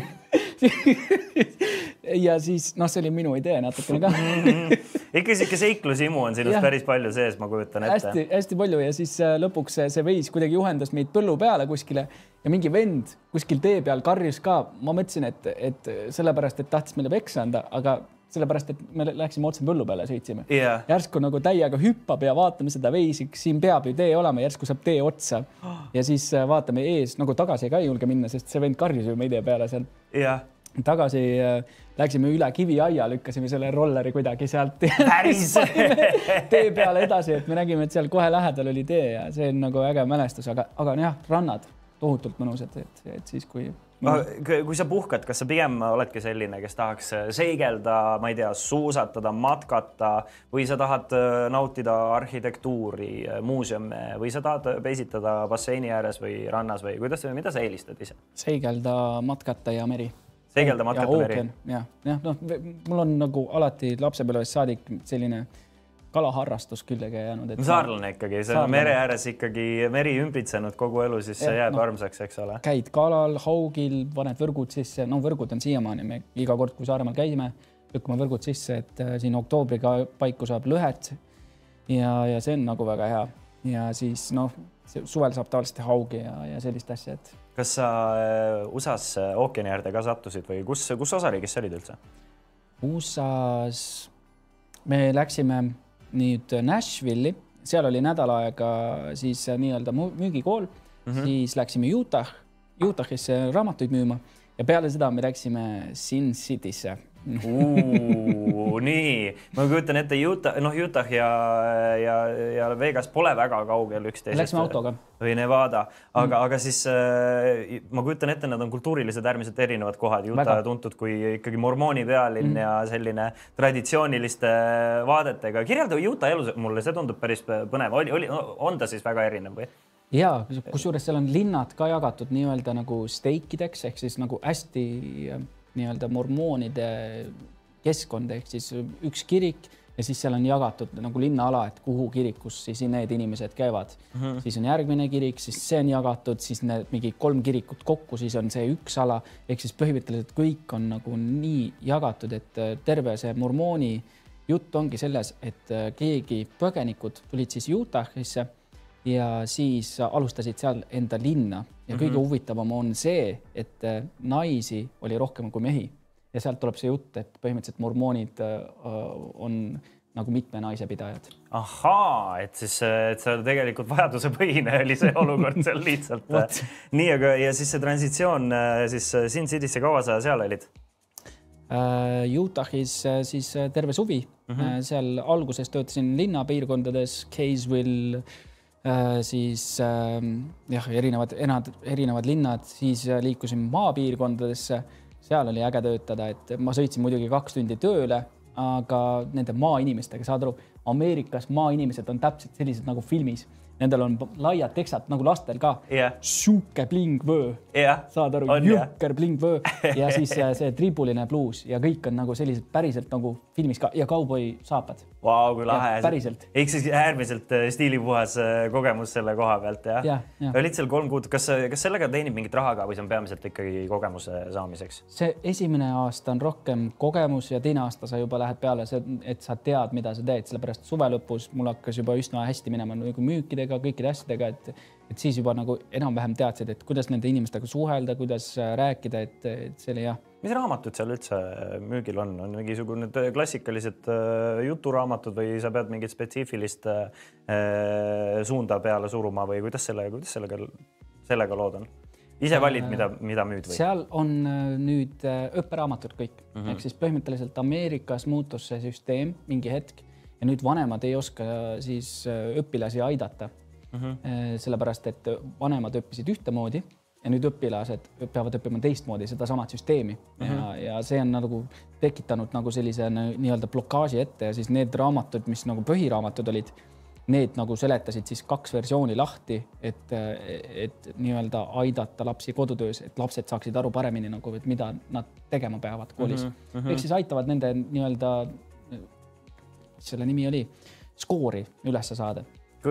Ja siis, see oli minu idee natukene ka. Ikka siuke seiklusimu on sinust päris palju sees, ma kujutan ette. Hästi palju ja siis lõpuks see veis kuidagi juhendas meid põllu peale kuskile ja mingi vend kuskil tee peal karjus ka. Ma mõtlesin, et sellepärast, et tahtis meile peksa anda, aga sellepärast, et me läksime otse põllu peale, sõitsime. Järsku nagu täiega hüppab ja vaatame seda veisi, siin peab ju tee olema, järsku saab tee otsa. Ja siis vaatame ees, nagu tagasi ka ei julge minna, sest see vend karjus ju meid peale seal. Tagasi läksime üle kiviaia, lükkasime selle rolleri kuidagi sealt tee peale edasi, et me nägime, et seal kohe lähedal oli tee ja see on nagu äge mälestus, aga jah, rannad tohutult mõnusad, et siis kui sa puhkad, kas sa pigem oledki selline, kes tahaks seigelda, ma ei tea, suusatada, matkata või sa tahad nautida arhitektuuri, muuseume või sa tahad pesitada basseini ääres või rannas või mida sa eelistad ise? Seigelda, matkata ja meri. Seigelda, matkata meri? Mul on nagu alati lapsepõlvest saadik selline kalaharrastus küljega jäänud. Saarlane ikkagi, see on mere ääres ikkagi meri ümbritsenud kogu elu, siis see jääb armsaks, eks ole. Käid kalal, haugil, paned võrgud sisse. Võrgud on siiamaani. Me iga kord, kui Saaremaal käime, lükkame võrgud sisse, et siin oktoobriga paiku saab lõhet ja see on nagu väga hea. Ja siis suvel saab tavaliselt haugi ja sellist asja. Kas sa USAs ookeani äärde ka sattusid või kus osariigis sa olid üldse? USAs me läksime nüüd Nashville'i, seal oli nädal aega siis nii-öelda müügikool, siis läksime Utah'isse raamatuid müüma ja peale seda me läksime Sin City'sse Nii, ma kujutan ette Utah ja Vegas pole väga kaugel üksteisest. Läksime autoga. Või Nevada, aga siis ma kujutan ette, nad on kultuurilised äärmiselt erinevad kohad. Utah tuntud kui ikkagi mormooni pealinn ja selline traditsiooniliste vaadetega. Kirjelda Utah elu, mulle see tundub päris põnev. On ta siis väga erinev või? Jaa, kusjuures seal on linnad ka jagatud nii-öelda nagu steikideks, ehk siis nagu hästi nii-öelda mormoonide keskkond, ehk siis üks kirik ja siis seal on jagatud nagu linnaala, et kuhu kirikus siis need inimesed käivad. Siis on järgmine kirik, siis see on jagatud, siis need mingi 3 kirikut kokku, siis on see üks ala, ehk siis põhimõtteliselt kõik on nagu nii jagatud, et terve see mormooni jutt ongi selles, et keegi põgenikud tulid siis Utah'isse ja siis alustasid seal enda linna ja kõige huvitavam on see, et naisi oli rohkem kui mehi ja sealt tuleb see jutt, et põhimõtteliselt mormoonid on nagu mitme naise pidajad. Ahaa, et siis et see tegelikult vajadusepõhine oli see olukord seal lihtsalt. Nii, aga ja siis see transitsioon siis Sin City'sse, kaua sa seal olid? Utah'is siis terve suvi. Seal alguses töötasin linnapiirkondades, Kaysville, siis erinevad linnad, siis liikusin maapiirkondadesse, seal oli äge töötada, et ma sõitsin muidugi 2 tundi tööle, aga nende maainimestega, saad aru, Ameerikas maainimesed on täpselt sellised nagu filmis. Nendel on laiad teksad nagu lastel ka. Siuke blingvöö. Saad aru, jõkker blingvöö. Ja siis see tribuline bluus ja kõik on nagu sellised päriselt nagu filmis ka ja kauboi saapad. Vau, kui lahe. Päriselt. Ehk siis äärmiselt stiilipuhas kogemus selle koha pealt. Olid seal 3 kuud. Kas sellega teenib mingit raha ka või see on peamiselt ikkagi kogemuse saamiseks? See esimene aasta on rohkem kogemus ja teine aasta sa juba lähed peale, et sa tead, mida sa teed. Sellepärast suve lõpus mul hakkas juba üsna hästi minema nagu müükidega, kõikide asjadega, et siis juba nagu enam-vähem teadsid, et kuidas nende inimestega suhelda, kuidas rääkida, et see oli jah. Mis raamatud seal üldse müügil on? On mingisugune klassikalised juturaamatud või sa pead mingit spetsiifilist suunda peale suruma või kuidas sellega lood on? Ise valid, mida müüd või? Seal on nüüd õpperaamatud kõik. Ehk siis põhimõtteliselt Ameerikas muutus see süsteem mingi hetk ja nüüd vanemad ei oska siis õpilasi aidata. Sellepärast, et vanemad õppisid ühtemoodi ja nüüd õpilased peavad õppima teistmoodi seda samat süsteemi ja see on nagu tekitanud nagu sellise nii-öelda blokaaži ette ja siis need raamatud, mis nagu põhiraamatud olid, need nagu seletasid siis 2 versiooni lahti, et nii-öelda aidata lapsi kodutöös, et lapsed saaksid aru paremini nagu, et mida nad tegema peavad koolis. Ehk siis aitavad nende nii-öelda, selle nimi oli, skoori üles saada.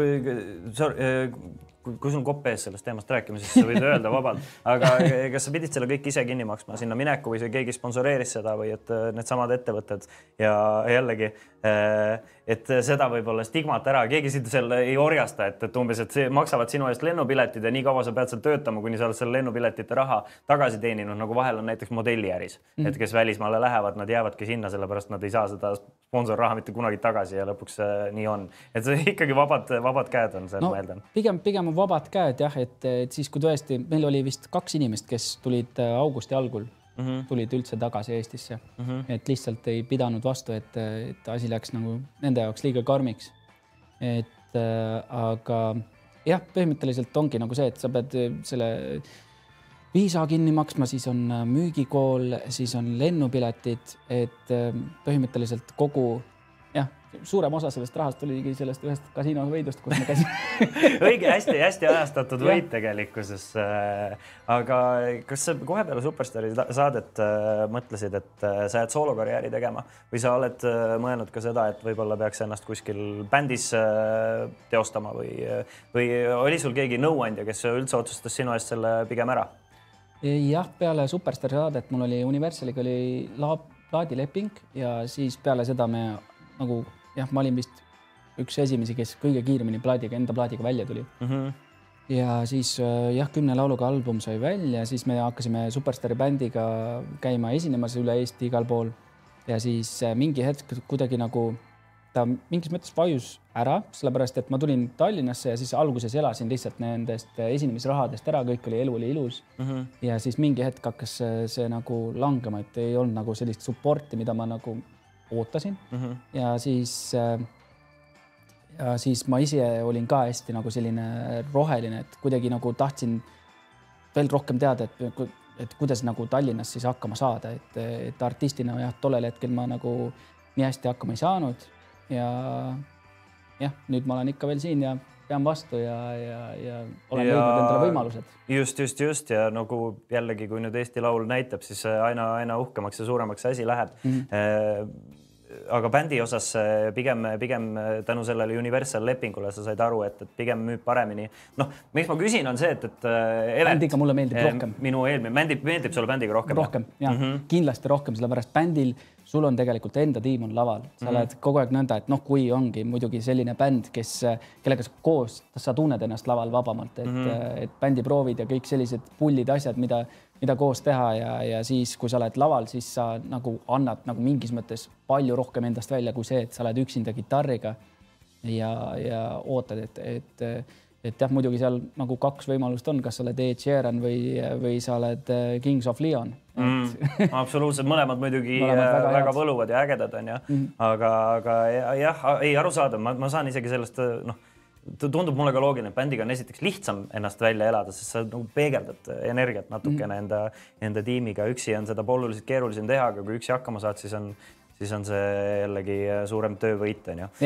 Kui sul kopp ees sellest teemast rääkima, siis sa võid öelda vabalt. Aga kas sa pidid selle kõik ise kinni maksma sinna mineku või see keegi sponsoreeris seda või et need samad ettevõtted ja jällegi, et seda võib-olla stigmat ära, keegi siit seal ei orjasta, et umbes, et see maksavad sinu eest lennupiletid ja nii kaua sa pead seal töötama, kuni sa oled selle lennupiletite raha tagasi teeninud, nagu vahel on näiteks modelliäris, et kes välismaale lähevad, nad jäävadki sinna, sellepärast nad ei saa seda sponsorraha mitte kunagi tagasi ja lõpuks nii on. Et see ikkagi vabad käed on see, ma eeldan. Pigem on vabad käed jah, et siis kui tõesti, meil oli vist 2 inimest, kes tulid augusti algul, tulid üldse tagasi Eestisse, et lihtsalt ei pidanud vastu, et asi läks nagu nende jaoks liiga karmiks. Aga jah, põhimõtteliselt ongi nagu see, et sa pead selle viisa kinni maksma, siis on müügikool, siis on lennupiletid, et põhimõtteliselt kogu suurem osa sellest rahast oligi sellest ühest kasiinovõidust, kus ma käisin. Õige, hästi ajastatud võit tegelikkuses. Aga kas sa kohe peale Superstari saadet mõtlesid, et sa jääd soolokarjääri tegema või sa oled mõelnud ka seda, et võib-olla peaks ennast kuskil bändis teostama või oli sul keegi nõuandja, kes üldse otsustas sinu eest selle pigem ära? Jah, peale Superstari saadet mul oli Universaliga oli plaadileping ja siis peale seda me nagu ma olin vist üks esimesi, kes kõige kiiremini enda plaadiga välja tuli. Ja siis 10 lauluga album sai välja, siis me hakkasime Superstari bändiga käima esinemas üle Eesti igal pool. Ja siis mingi hetk kuidagi nagu ta mingis mõttes vajus ära, sellepärast, et ma tulin Tallinnasse ja siis alguses elasin lihtsalt nendest esinemisrahadest ära, kõik elu oli ilus. Ja siis mingi hetk hakkas see nagu langema, et ei olnud nagu sellist supporti, mida ma nagu ootasin. Ja siis ma ise olin ka hästi nagu selline roheline, et kuidagi nagu tahtsin veel rohkem teada, et kuidas nagu Tallinnas siis hakkama saada, et artistina jah, tollel hetkel ma nagu nii hästi hakkama ei saanud ja jah, nüüd ma olen ikka veel siin ja pean vastu ja olen leidnud endale võimalused. Just ja nagu jällegi, kui nüüd Eesti Laul näitab, siis aina uhkemaks ja suuremaks asi läheb. Aga bändi osas pigem tänu sellele Universal lepingule sa said aru, et pigem müüb paremini. Miks ma küsin on see, et bändiga mulle meeldib rohkem. Minu eelmine, meeldib sulle bändiga rohkem? Rohkem, jah. Kindlasti rohkem, sellepärast bändil sul on tegelikult enda tiim on laval. Sa oled kogu aeg nõnda, et kui ongi muidugi selline bänd, kellega koos sa tunned ennast laval vabamalt, et bändiproovid ja kõik sellised pullid asjad, mida koos teha ja siis, kui sa oled laval, siis sa nagu annad nagu mingis mõttes palju rohkem endast välja kui see, et sa oled üksinda kitarriga ja ootad, et jah, muidugi seal nagu kaks võimalust on, kas sa oled Ed Sheeran või sa oled Kings of Leon. Absoluutselt, mõlemad muidugi väga võluvad ja ägedad on, aga jah, ei arusaada, ma saan isegi sellest, tundub mulle ka loogiline, et bändiga on esiteks lihtsam ennast välja elada, sest sa nagu peegeldad energiat natukene enda tiimiga. Üksi on seda oluliselt keerulisem teha, aga kui üksi hakkama saad, siis on see jällegi suurem töövõit.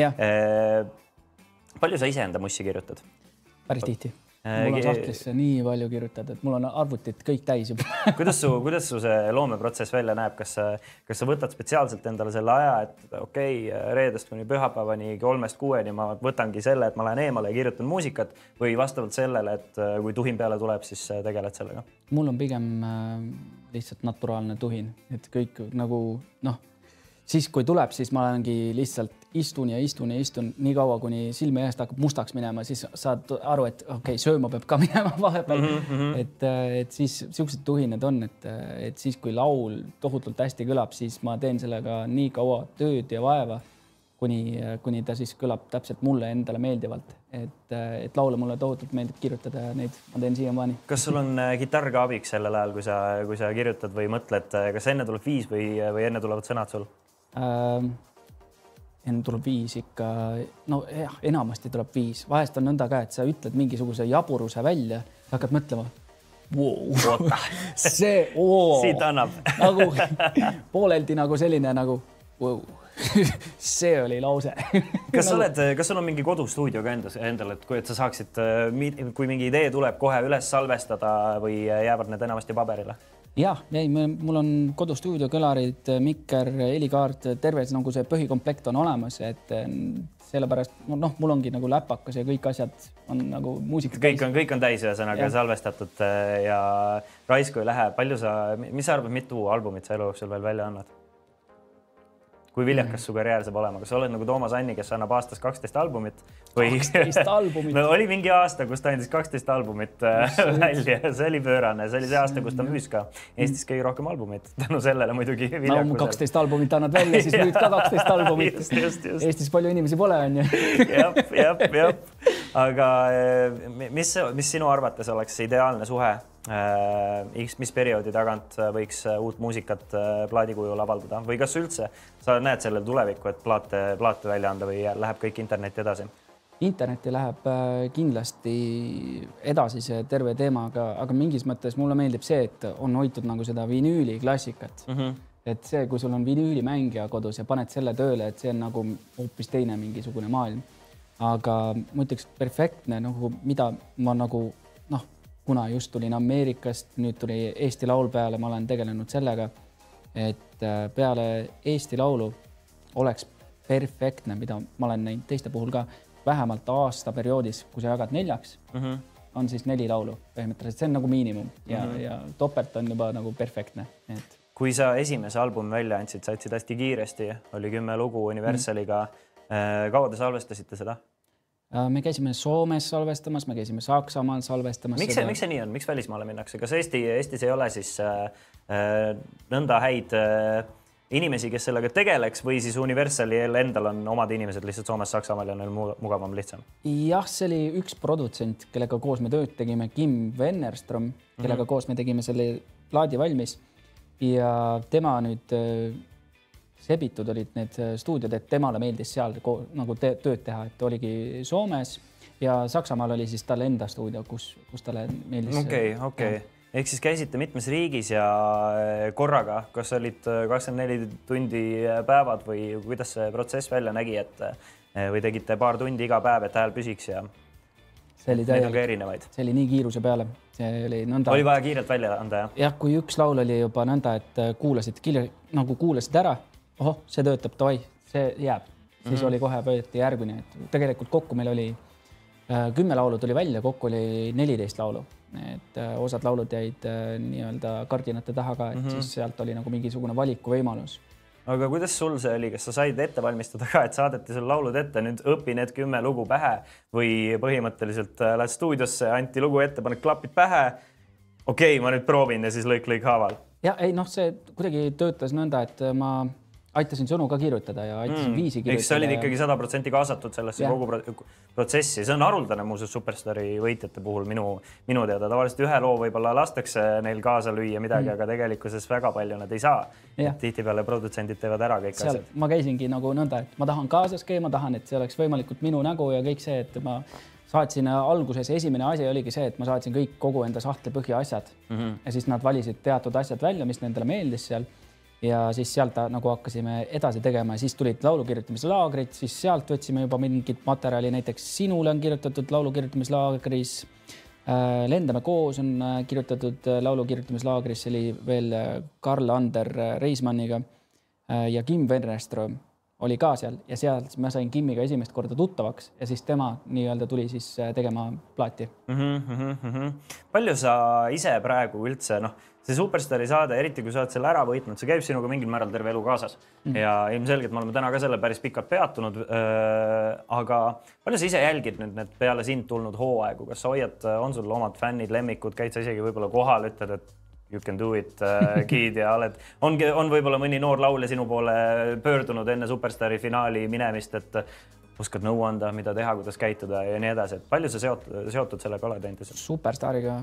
Palju sa ise enda mussi kirjutad? Päris tihti. Mul on sahtlisse nii palju kirjutad, et mul on arvutit kõik täis juba. Kuidas su see loomeprotsess välja näeb? Kas sa võtad spetsiaalselt endale selle aja, et reedest kuni pühapäevani 3-6 ma võtangi selle, et ma lähen eemale ja kirjutan muusikat või vastavalt sellele, et kui tuhin peale tuleb, siis tegeled sellega? Mul on pigem lihtsalt naturaalne tuhin, et kõik nagu siis kui tuleb, siis ma olengi lihtsalt istun nii kaua, kuni silme eest hakkab mustaks minema, siis saad aru, et sööma peab ka minema vahepeal. Et siis siuksed tuhined on, et siis kui laul tohutult hästi kõlab, siis ma teen sellega nii kaua tööd ja vaeva, kuni ta siis kõlab täpselt mulle endale meeldivalt. Et laule mulle tohutult meeldib kirjutada ja neid ma teen siiamaani. Kas sul on kitarr ka abiks sellel ajal, kui sa kirjutad või mõtled, kas enne tuleb viis või enne tulevad sõnad sul? Enne tuleb viis ikka, enamasti tuleb viis. Vahest on nõnda ka, et sa ütled mingisuguse jaburuse välja ja hakkad mõtlema, siit annab. Nagu pooleldi nagu selline nagu, see oli lause. Kas sul on mingi kodustuudio ka endal, et sa saaksid, kui mingi idee tuleb kohe üles salvestada või jäävad need enamasti paberile? Jah, mul on kodustuudio, kõlarid, mikker, helikaart, terve nagu see põhikomplekt on olemas, et sellepärast mul ongi nagu läpakas ja kõik asjad on nagu muusika. Kõik on täis ühesõnaga salvestatud ja raisku ei lähe. Mis sa arvad, mitu albumit sa elu jooksul veel välja annad? Kui viljakas su karjäär saab olema? Kas sa oled nagu Toomas Anni, kes annab aastas 12 albumit? 12 albumit? Oli mingi aasta, kus ta andis 12 albumit välja. See oli pöörane. See oli see aasta, kus ta müüs ka Eestis kõige rohkem albumit. Tänu sellele muidugi viljakusel. 12 albumit annad välja, siis müüd ka 12 albumit. Just. Eestis palju inimesi pole, on ju. Jep. Aga mis sinu arvates oleks ideaalne suhe? Mis perioodi tagant võiks uut muusikat plaadikujul avaldada või kas üldse sa näed sellel tulevikku, et plaate välja anda või läheb kõik internetti edasi? Internetti läheb kindlasti edasi see terve teema, aga mingis mõttes mulle meeldib see, et on hoitud nagu seda vinüüli klassikat. Et see, kui sul on vinüülimängija kodus ja paned selle tööle, et see on nagu hoopis teine mingisugune maailm. Aga ma ütleks perfektne, mida ma nagu kuna just tulin Ameerikast, nüüd tuli Eesti Laul peale, ma olen tegelenud sellega, et peale Eesti Laulu oleks perfektne, mida ma olen näinud teiste puhul ka, vähemalt aasta perioodis, kui sa jagad 4, on siis 4 laulu põhimõtteliselt. See on nagu miinimum ja topelt on juba nagu perfektne. Kui sa esimese albumi välja andsid, sa andsid hästi kiiresti, oli 10 lugu Universaliga. Kaua te salvestasite seda? Me käisime Soomes salvestamas, me käisime Saksamaal salvestamas. Miks see nii on? Miks välismaale minnakse? Kas Eestis ei ole siis nõnda häid inimesi, kes sellega tegeleks või siis Universali endal on omad inimesed lihtsalt Soomes, Saksamaal ja neil mugavam, lihtsam? Jah, see oli üks produtsent, kellega koos me tööd tegime, Kim Wennerström, kellega koos me tegime selle plaadi valmis ja tema nüüd sebitud olid need stuudiod, et temale meeldis seal nagu tööd teha, et oligi Soomes ja Saksamaal oli siis talle enda stuudio, kus talle meeldis. Okei. Ehk siis käisite mitmes riigis ja korraga, kas olid 24 tundi päevad või kuidas see protsess välja nägi, et või tegite paar tundi iga päev, et hääl püsiks ja need on ka erinevaid? See oli nii kiiruse peale. See oli nõnda. Oli vaja kiirelt välja anda, jah? Jah, kui üks laul oli juba nõnda, et kuulasid ära, see töötab, toai, see jääb. Siis oli kohe võeti järgmine. Tegelikult kokku meil oli 10 laulu tuli välja, kokku oli 14 laulu. Et osad laulud jäid nii-öelda kardinate taha ka, et siis sealt oli nagu mingisugune valiku võimalus. Aga kuidas sul see oli? Kas sa said ette valmistada ka, et saadeti sul laulud ette, nüüd õpi need 10 lugu pähe või põhimõtteliselt lähed stuudiosse, anti lugu ette, paned klapid pähe? Okei, ma nüüd proovin ja siis lõik haaval. Ja ei, see kuidagi töötas nõnda, et ma aitasin sõnu ka kirjutada ja aitasin viisi kirjutada. Eks sa olid ikkagi 100% kaasatud sellesse kogu protsessi. See on haruldane muuseas Superstari võitjate puhul minu teada. Tavaliselt ühe loo võib-olla lastakse neil kaasa lüüa midagi, aga tegelikkuses väga palju nad ei saa. Tihtipeale produtsendid teevad ära kõik asjad. Ma käisingi nagu nõnda, et ma tahan kaasas käia, ma tahan, et see oleks võimalikult minu nägu ja kõik see, et ma saatsin alguses, esimene asi oligi see, et ma saatsin kõik kogu enda sahtli põhja asjad ja siis nad valisid teatud asjad välja, mis nendele meeldis seal. Ja siis sealt nagu hakkasime edasi tegema ja siis tulid laulukirjutamislaagrid, siis sealt võtsime juba mingit materjali, näiteks Sinule on kirjutatud laulukirjutamislaagris, Lendame koos on kirjutatud laulukirjutamislaagris, see oli veel Karl-Ander Reismanniga ja Kim Wennerström oli ka seal ja seal ma sain Kimiga esimest korda tuttavaks ja siis tema nii-öelda tuli siis tegema plaati. Palju sa ise praegu üldse, see Superstari saade, eriti kui sa oled selle ära võitnud, see käib sinuga mingil määral terve elu kaasas ja ilmselgelt me oleme täna ka selle päris pikalt peatunud, aga palju sa ise jälgid nüüd need peale sind tulnud hooaegu, kas sa hoiad, on sul omad fännid, lemmikud, käid sa isegi võib-olla kohal, ütled, et you can do it, kid ja on võib-olla mõni noor laulja sinu poole pöördunud enne Superstari finaali minemist, et oskad nõu anda, mida teha, kuidas käituda ja nii edasi, et palju sa seotud sellega oled endiselt? Superstariga?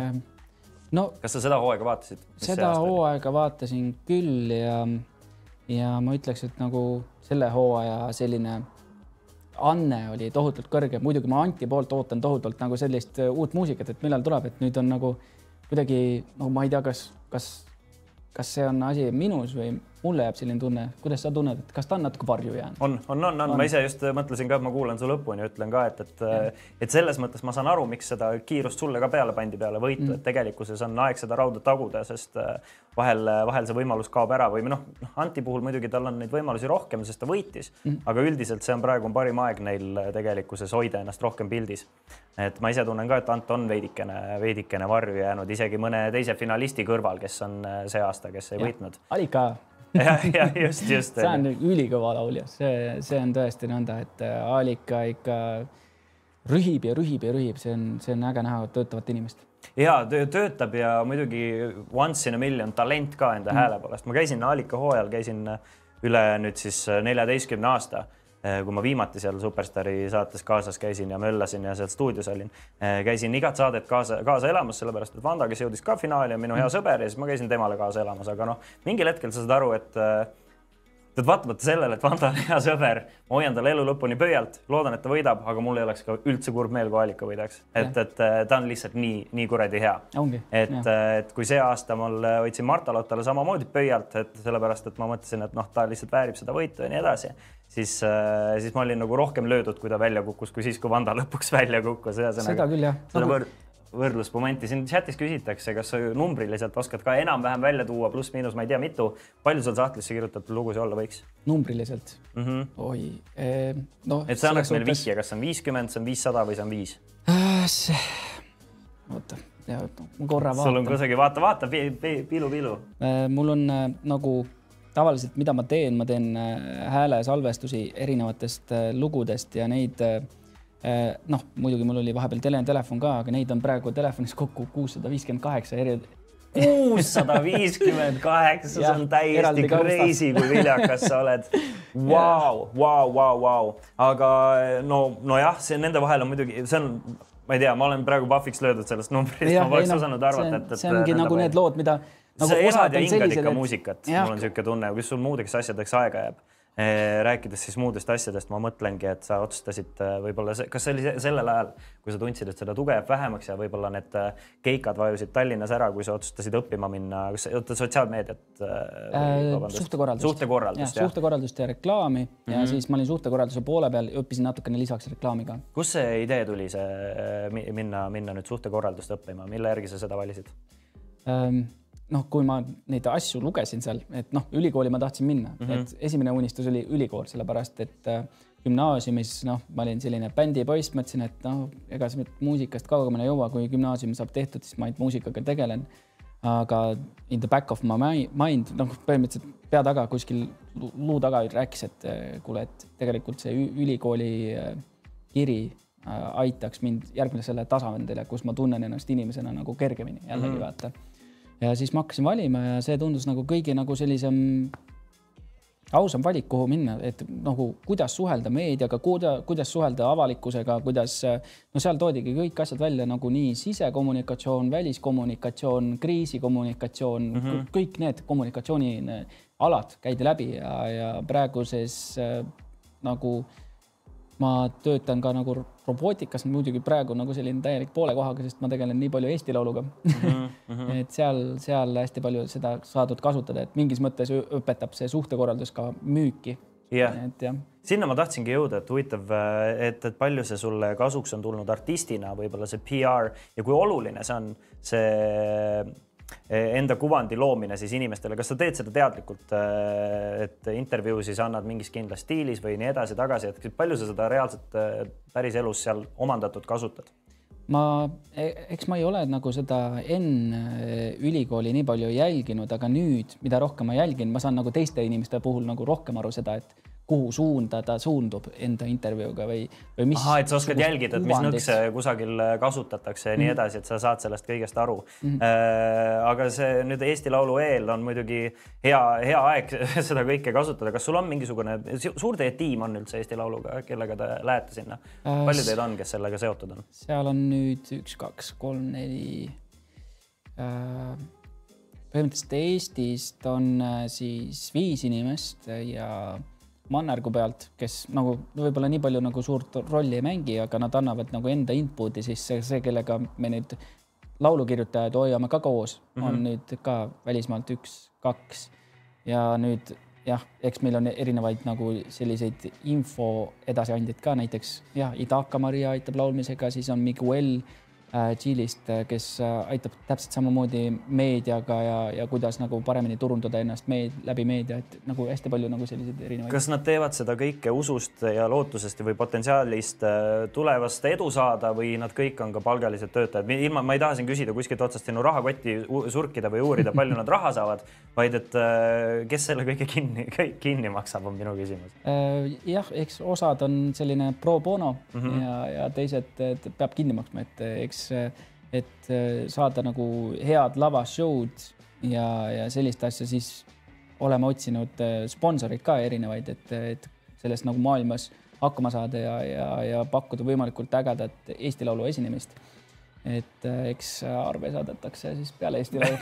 Kas sa seda hooaega vaatasid? Seda hooaega vaatasin küll ja ma ütleks, et nagu selle hooaja selline anne oli tohutult kõrge. Muidugi ma Anti poolt ootan tohutult nagu sellist uut muusikat, et millal tuleb, et nüüd on nagu kuidagi, ma ei tea, kas see on asi minus või mulle jääb selline tunne. Kuidas sa tunned, et kas ta on natuke varju jäänud? On. Ma ise just mõtlesin ka, et ma kuulan su lõpuni ja ütlen ka, et selles mõttes ma saan aru, miks seda kiirust sulle ka peale pandi peale võitu, et tegelikkuses on aeg seda rauda taguda, sest vahel see võimalus kaob ära või Anti puhul muidugi tal on neid võimalusi rohkem, sest ta võitis, aga üldiselt see on praegu parim aeg neil tegelikkuses hoida ennast rohkem pildis. Et ma ise tunnen ka, et Ant on veidikene varju jäänud isegi mõne teise finalisti kõrval, kes on see aasta, kes ei võitnud. Alika. ja just. See on ülikõva laulja. See on tõesti nõnda, et Alika ikka rühib. See on äge näha töötavat inimest. Ja töötab ja muidugi once in a million talent ka enda hääle poolest. Ma käisin Alika hooajal, käisin üle nüüd siis 14 aasta. Kui ma viimati seal Superstari saates kaasas käisin ja möllasin ja seal stuudios olin, käisin igat saadet kaasa elamas, sellepärast et Vanda, kes jõudis ka finaali, on minu hea sõber ja siis ma käisin temale kaasa elamas, aga mingil hetkel sa saad aru, et vaatamata sellele, et Vanda on hea sõber, ma hoian talle elu lõpuni pöialt, loodan, et ta võidab, aga mul ei oleks ka üldse kurb meel, kui Alika võidaks. Et ta on lihtsalt nii kuradi hea. Et kui see aasta mul hoidsin Marta Lottale samamoodi pöialt, et sellepärast, et ma mõtlesin, et ta lihtsalt väärib seda võitu ja nii edasi, siis ma olin nagu rohkem löödud, kui ta välja kukkus, kui siis, kui Vanda lõpuks välja kukkus. Seda küll, jah. Võrdlusmomenti. Siin chatis küsitakse, kas sa numbriliselt oskad ka enam-vähem välja tuua, pluss miinus, ma ei tea, mitu. Palju sul sahtlisse kirjutatud lugusi olla võiks? Numbriliselt? Oi. Et see annaks meil vihje, kas on 50, see on 500 või see on 5? Oota, ma korra vaatan. Sul on kusagi, vaata, piilu. Mul on nagu tavaliselt, mida ma teen hääle salvestusi erinevatest lugudest ja neid muidugi mul oli vahepeal telefon ka, aga neid on praegu telefonis kokku 658 658, see on täiesti crazy, kui viljakas sa oled. Wow. Aga nojah, see nende vahel on muidugi, see on, ma ei tea, ma olen praegu Pahviks löödud sellest numbrist, ma poleks osanud arvata, et see ongi nagu need lood, mida sa elad ja hingad ikka muusikat, mul on siuke tunne, kus sul muudeks asjadeks aega jääb. Rääkides siis muudest asjadest, ma mõtlengi, et sa otsustasid võib-olla, kas see oli sellel ajal, kui sa tundsid, et seda tuge jääb vähemaks ja võib-olla need keikad vajusid Tallinnas ära, kui sa otsustasid õppima minna, sotsiaalmeediat? Suhtekorraldust ja reklaami ja siis ma olin suhtekorralduse poole peal ja õppisin natukene lisaks reklaamiga. Kus see idee tuli minna nüüd suhtekorraldust õppima? Mille järgi sa seda valisid? Kui ma neid asju lugesin seal, et ülikooli ma tahtsin minna, et esimene unistus oli ülikool, sellepärast, et gümnaasiumis, ma olin selline bändipoiss, mõtlesin, et ega see muusikast kaugemale ei jõua, kui gümnaasium saab tehtud, siis ma ainult muusikaga tegelen. Aga in the back of my mind, põhimõtteliselt pea taga kuskil luu taga rääkis, et kuule, et tegelikult see ülikooli kiri aitaks mind järgmisele tasandile, kus ma tunnen ennast inimesena nagu kergemini jällegi vaata. Ja siis ma hakkasin valima ja see tundus nagu kõigi nagu sellisem ausam valik, kuhu minna, et kuidas suhelda meediaga, kuidas suhelda avalikkusega, kuidas, seal toodigi kõik asjad välja nagu nii sisekommunikatsioon, väliskommunikatsioon, kriisikommunikatsioon, kõik need kommunikatsiooni alad käidi läbi ja praeguses nagu ma töötan ka nagu robootikas, muidugi praegu nagu selline täielik poole kohaga, sest ma tegelen nii palju Eesti Lauluga. Et seal hästi palju seda saadud kasutada, et mingis mõttes õpetab see suhtekorraldus ka müüki. Sinna ma tahtsingi jõuda, et huvitav, et palju see sulle kasuks on tulnud artistina, võib-olla see PR ja kui oluline see on see enda kuvandi loomine siis inimestele. Kas sa teed seda teadlikult, et intervjuusis annad mingis kindlas stiilis või nii edasi tagasi, et palju sa seda reaalselt päris elus seal omandatud kasutad? Eks ma ei ole nagu seda enne ülikooli nii palju jälginud, aga nüüd, mida rohkem ma jälgin, ma saan nagu teiste inimeste puhul nagu rohkem aru seda, et kuhu suunda ta suundub enda intervjuuga või mis... et sa oskad jälgida, et mis nõkse kusagil kasutatakse ja nii edasi, et sa saad sellest kõigest aru. Aga see nüüd Eesti Laulu eel on muidugi hea aeg seda kõike kasutada. Kas sul on mingisugune, suur teie tiim on üldse Eesti Lauluga, kellega te lähete sinna? Palju teid on, kes sellega seotud on? Seal on nüüd 1, 2, 3, 4... Põhimõtteliselt Eestist on siis 5 inimest ja Mannergu pealt, kes nagu võib-olla nii palju nagu suurt rolli ei mängi, aga nad annavad nagu enda inputi, siis see, kellega me nüüd laulukirjutajad hoiame ka koos, on nüüd ka välismaalt 1, 2 ja nüüd eks meil on erinevaid nagu selliseid info edasiandjaid ka, näiteks Idaka Maria aitab laulmisega, siis on Miguel Tšiilist, kes aitab täpselt samamoodi meediaga ja kuidas nagu paremini turundada ennast läbi meedia, et nagu hästi palju nagu selliseid erinevaid. Kas nad teevad seda kõike usust ja lootusest või potentsiaalist tulevast edu saada või nad kõik on ka palgalised töötajad? Ma ei taha siin küsida kuskilt otsast sinu rahakotti surkida või uurida, palju nad raha saavad, vaid et kes selle kõige kinni maksab, on minu küsimus. Eks osad on selline pro bono ja teised peab kinni maksma, et saada nagu head lavashow'd ja sellist asja, siis oleme otsinud sponsorid ka erinevaid, et sellest nagu maailmas hakkama saada ja pakkuda võimalikult ägedat Eesti Laulu esinemist. Et eks arve saadetakse siis peale Eesti Laulu.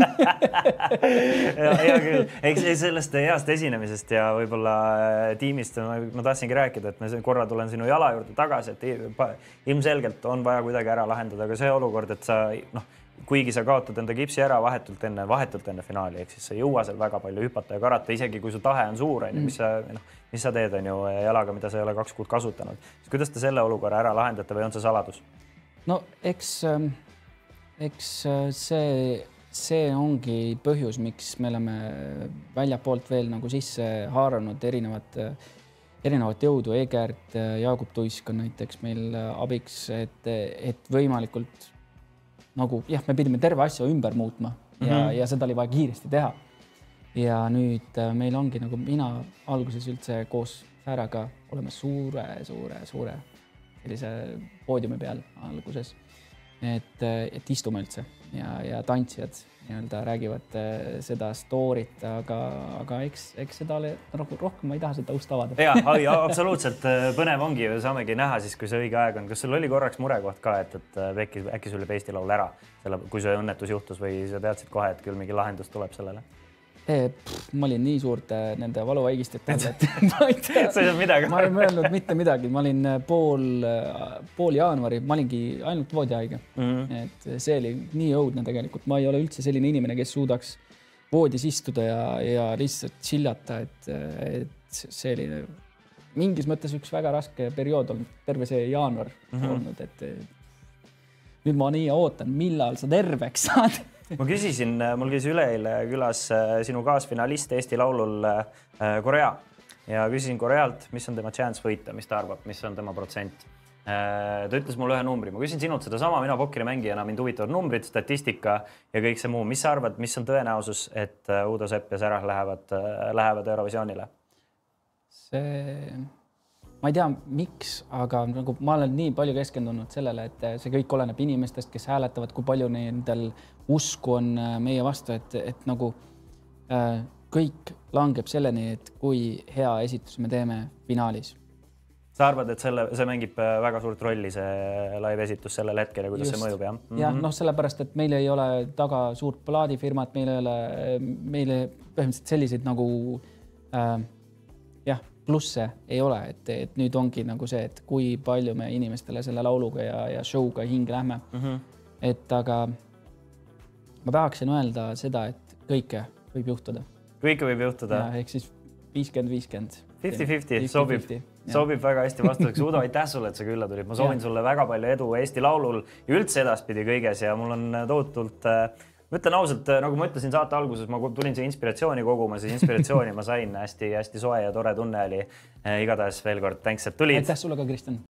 Hea küll. Eks sellest heast esinemisest ja võib-olla tiimist ma tahtsingi rääkida, et ma korra tulen sinu jala juurde tagasi, et ilmselgelt on vaja kuidagi ära lahendada ka see olukord, et sa, kuigi sa kaotad enda kipsi ära vahetult enne finaali, ehk siis sa ei jõua seal väga palju hüpata ja karata, isegi kui su tahe on suur, mis sa teed on ju jalaga, mida sa ei ole 2 kuud kasutanud. Kuidas te selle olukorra ära lahendate või on see saladus? No eks see ongi põhjus, miks me oleme väljapoolt veel nagu sisse haaranud erinevat jõudu. Egert, Jaagup Tuisk on näiteks meil abiks, et võimalikult nagu, me pidime terve asja ümber muutma ja seda oli vaja kiiresti teha. Ja nüüd meil ongi nagu mina alguses üldse koos Sääraga oleme suure sellise poodiumi peal alguses, et istume üldse ja tantsijad nii-öelda räägivad seda story't, aga eks seda ole rohkem, ma ei taha seda ust avada. Ja, absoluutselt põnev ongi, saamegi näha siis, kui see õige aeg on. Kas sul oli korraks murekoht ka, et äkki sul jääb Eesti Laul ära, kui see õnnetus juhtus või sa teadsid kohe, et küll mingi lahendus tuleb sellele? Ma olin nii suurte nende valuvaigistite all, et ma ei tea. Sa ei saanud midagi. Ma ei mõelnud mitte midagi. Ma olin pool jaanuari, ma olingi ainult voodihaige. Et see oli nii õudne tegelikult. Ma ei ole üldse selline inimene, kes suudaks voodis istuda ja lihtsalt chillata. Et see oli mingis mõttes üks väga raske periood olnud, terve see jaanuar olnud. Et nüüd ma nii ootan, millal sa terveks saad. Ma küsisin, mul käis üleeile külas sinu kaasfinalist Eesti Laulul Korea ja küsisin Korealt, mis on tema chance võita, mis ta arvab, mis on tema protsent. Ta ütles mulle ühe numbri. Ma küsin sinult seda sama, mina pokkerimängijana, mind huvitavad numbrid, statistika ja kõik see muu. Mis sa arvad, mis on tõenäosus, et Uudo Sepp ja Särah lähevad Eurovisioonile? Ma ei tea, miks, aga nagu ma olen nii palju keskendunud sellele, et see kõik oleneb inimestest, kes hääletavad, kui palju nendel usku on meie vastu, et nagu kõik langeb selleni, et kui hea esitus me teeme finaalis. Sa arvad, et see mängib väga suurt rolli, see live esitus sellel hetkel ja kuidas see mõjub, jah? Jah, sellepärast, et meil ei ole taga suurt plaadifirmat, meile põhimõtteliselt selliseid nagu plusse ei ole, et nüüd ongi nagu see, et kui palju me inimestele selle lauluga ja showga hing lähme. Et aga ma tahaksin öelda seda, et kõike võib juhtuda. Kõike võib juhtuda. Ehk siis 50-50. 50-50, sobib väga hästi vastuseks. Uudo, aitäh sulle, et sa külla tulid. Ma soovin sulle väga palju edu Eesti Laulul ja üldse edaspidi kõiges ja mul on tohutult... Ma ütlen ausalt, nagu ma ütlesin saate alguses, ma tulin see inspiratsiooni koguma, siis inspiratsiooni ma sain hästi soe ja tore tunne oli. Igatahes veel kord, thanks, et tulid. Aitäh sulle ka, Kristjan.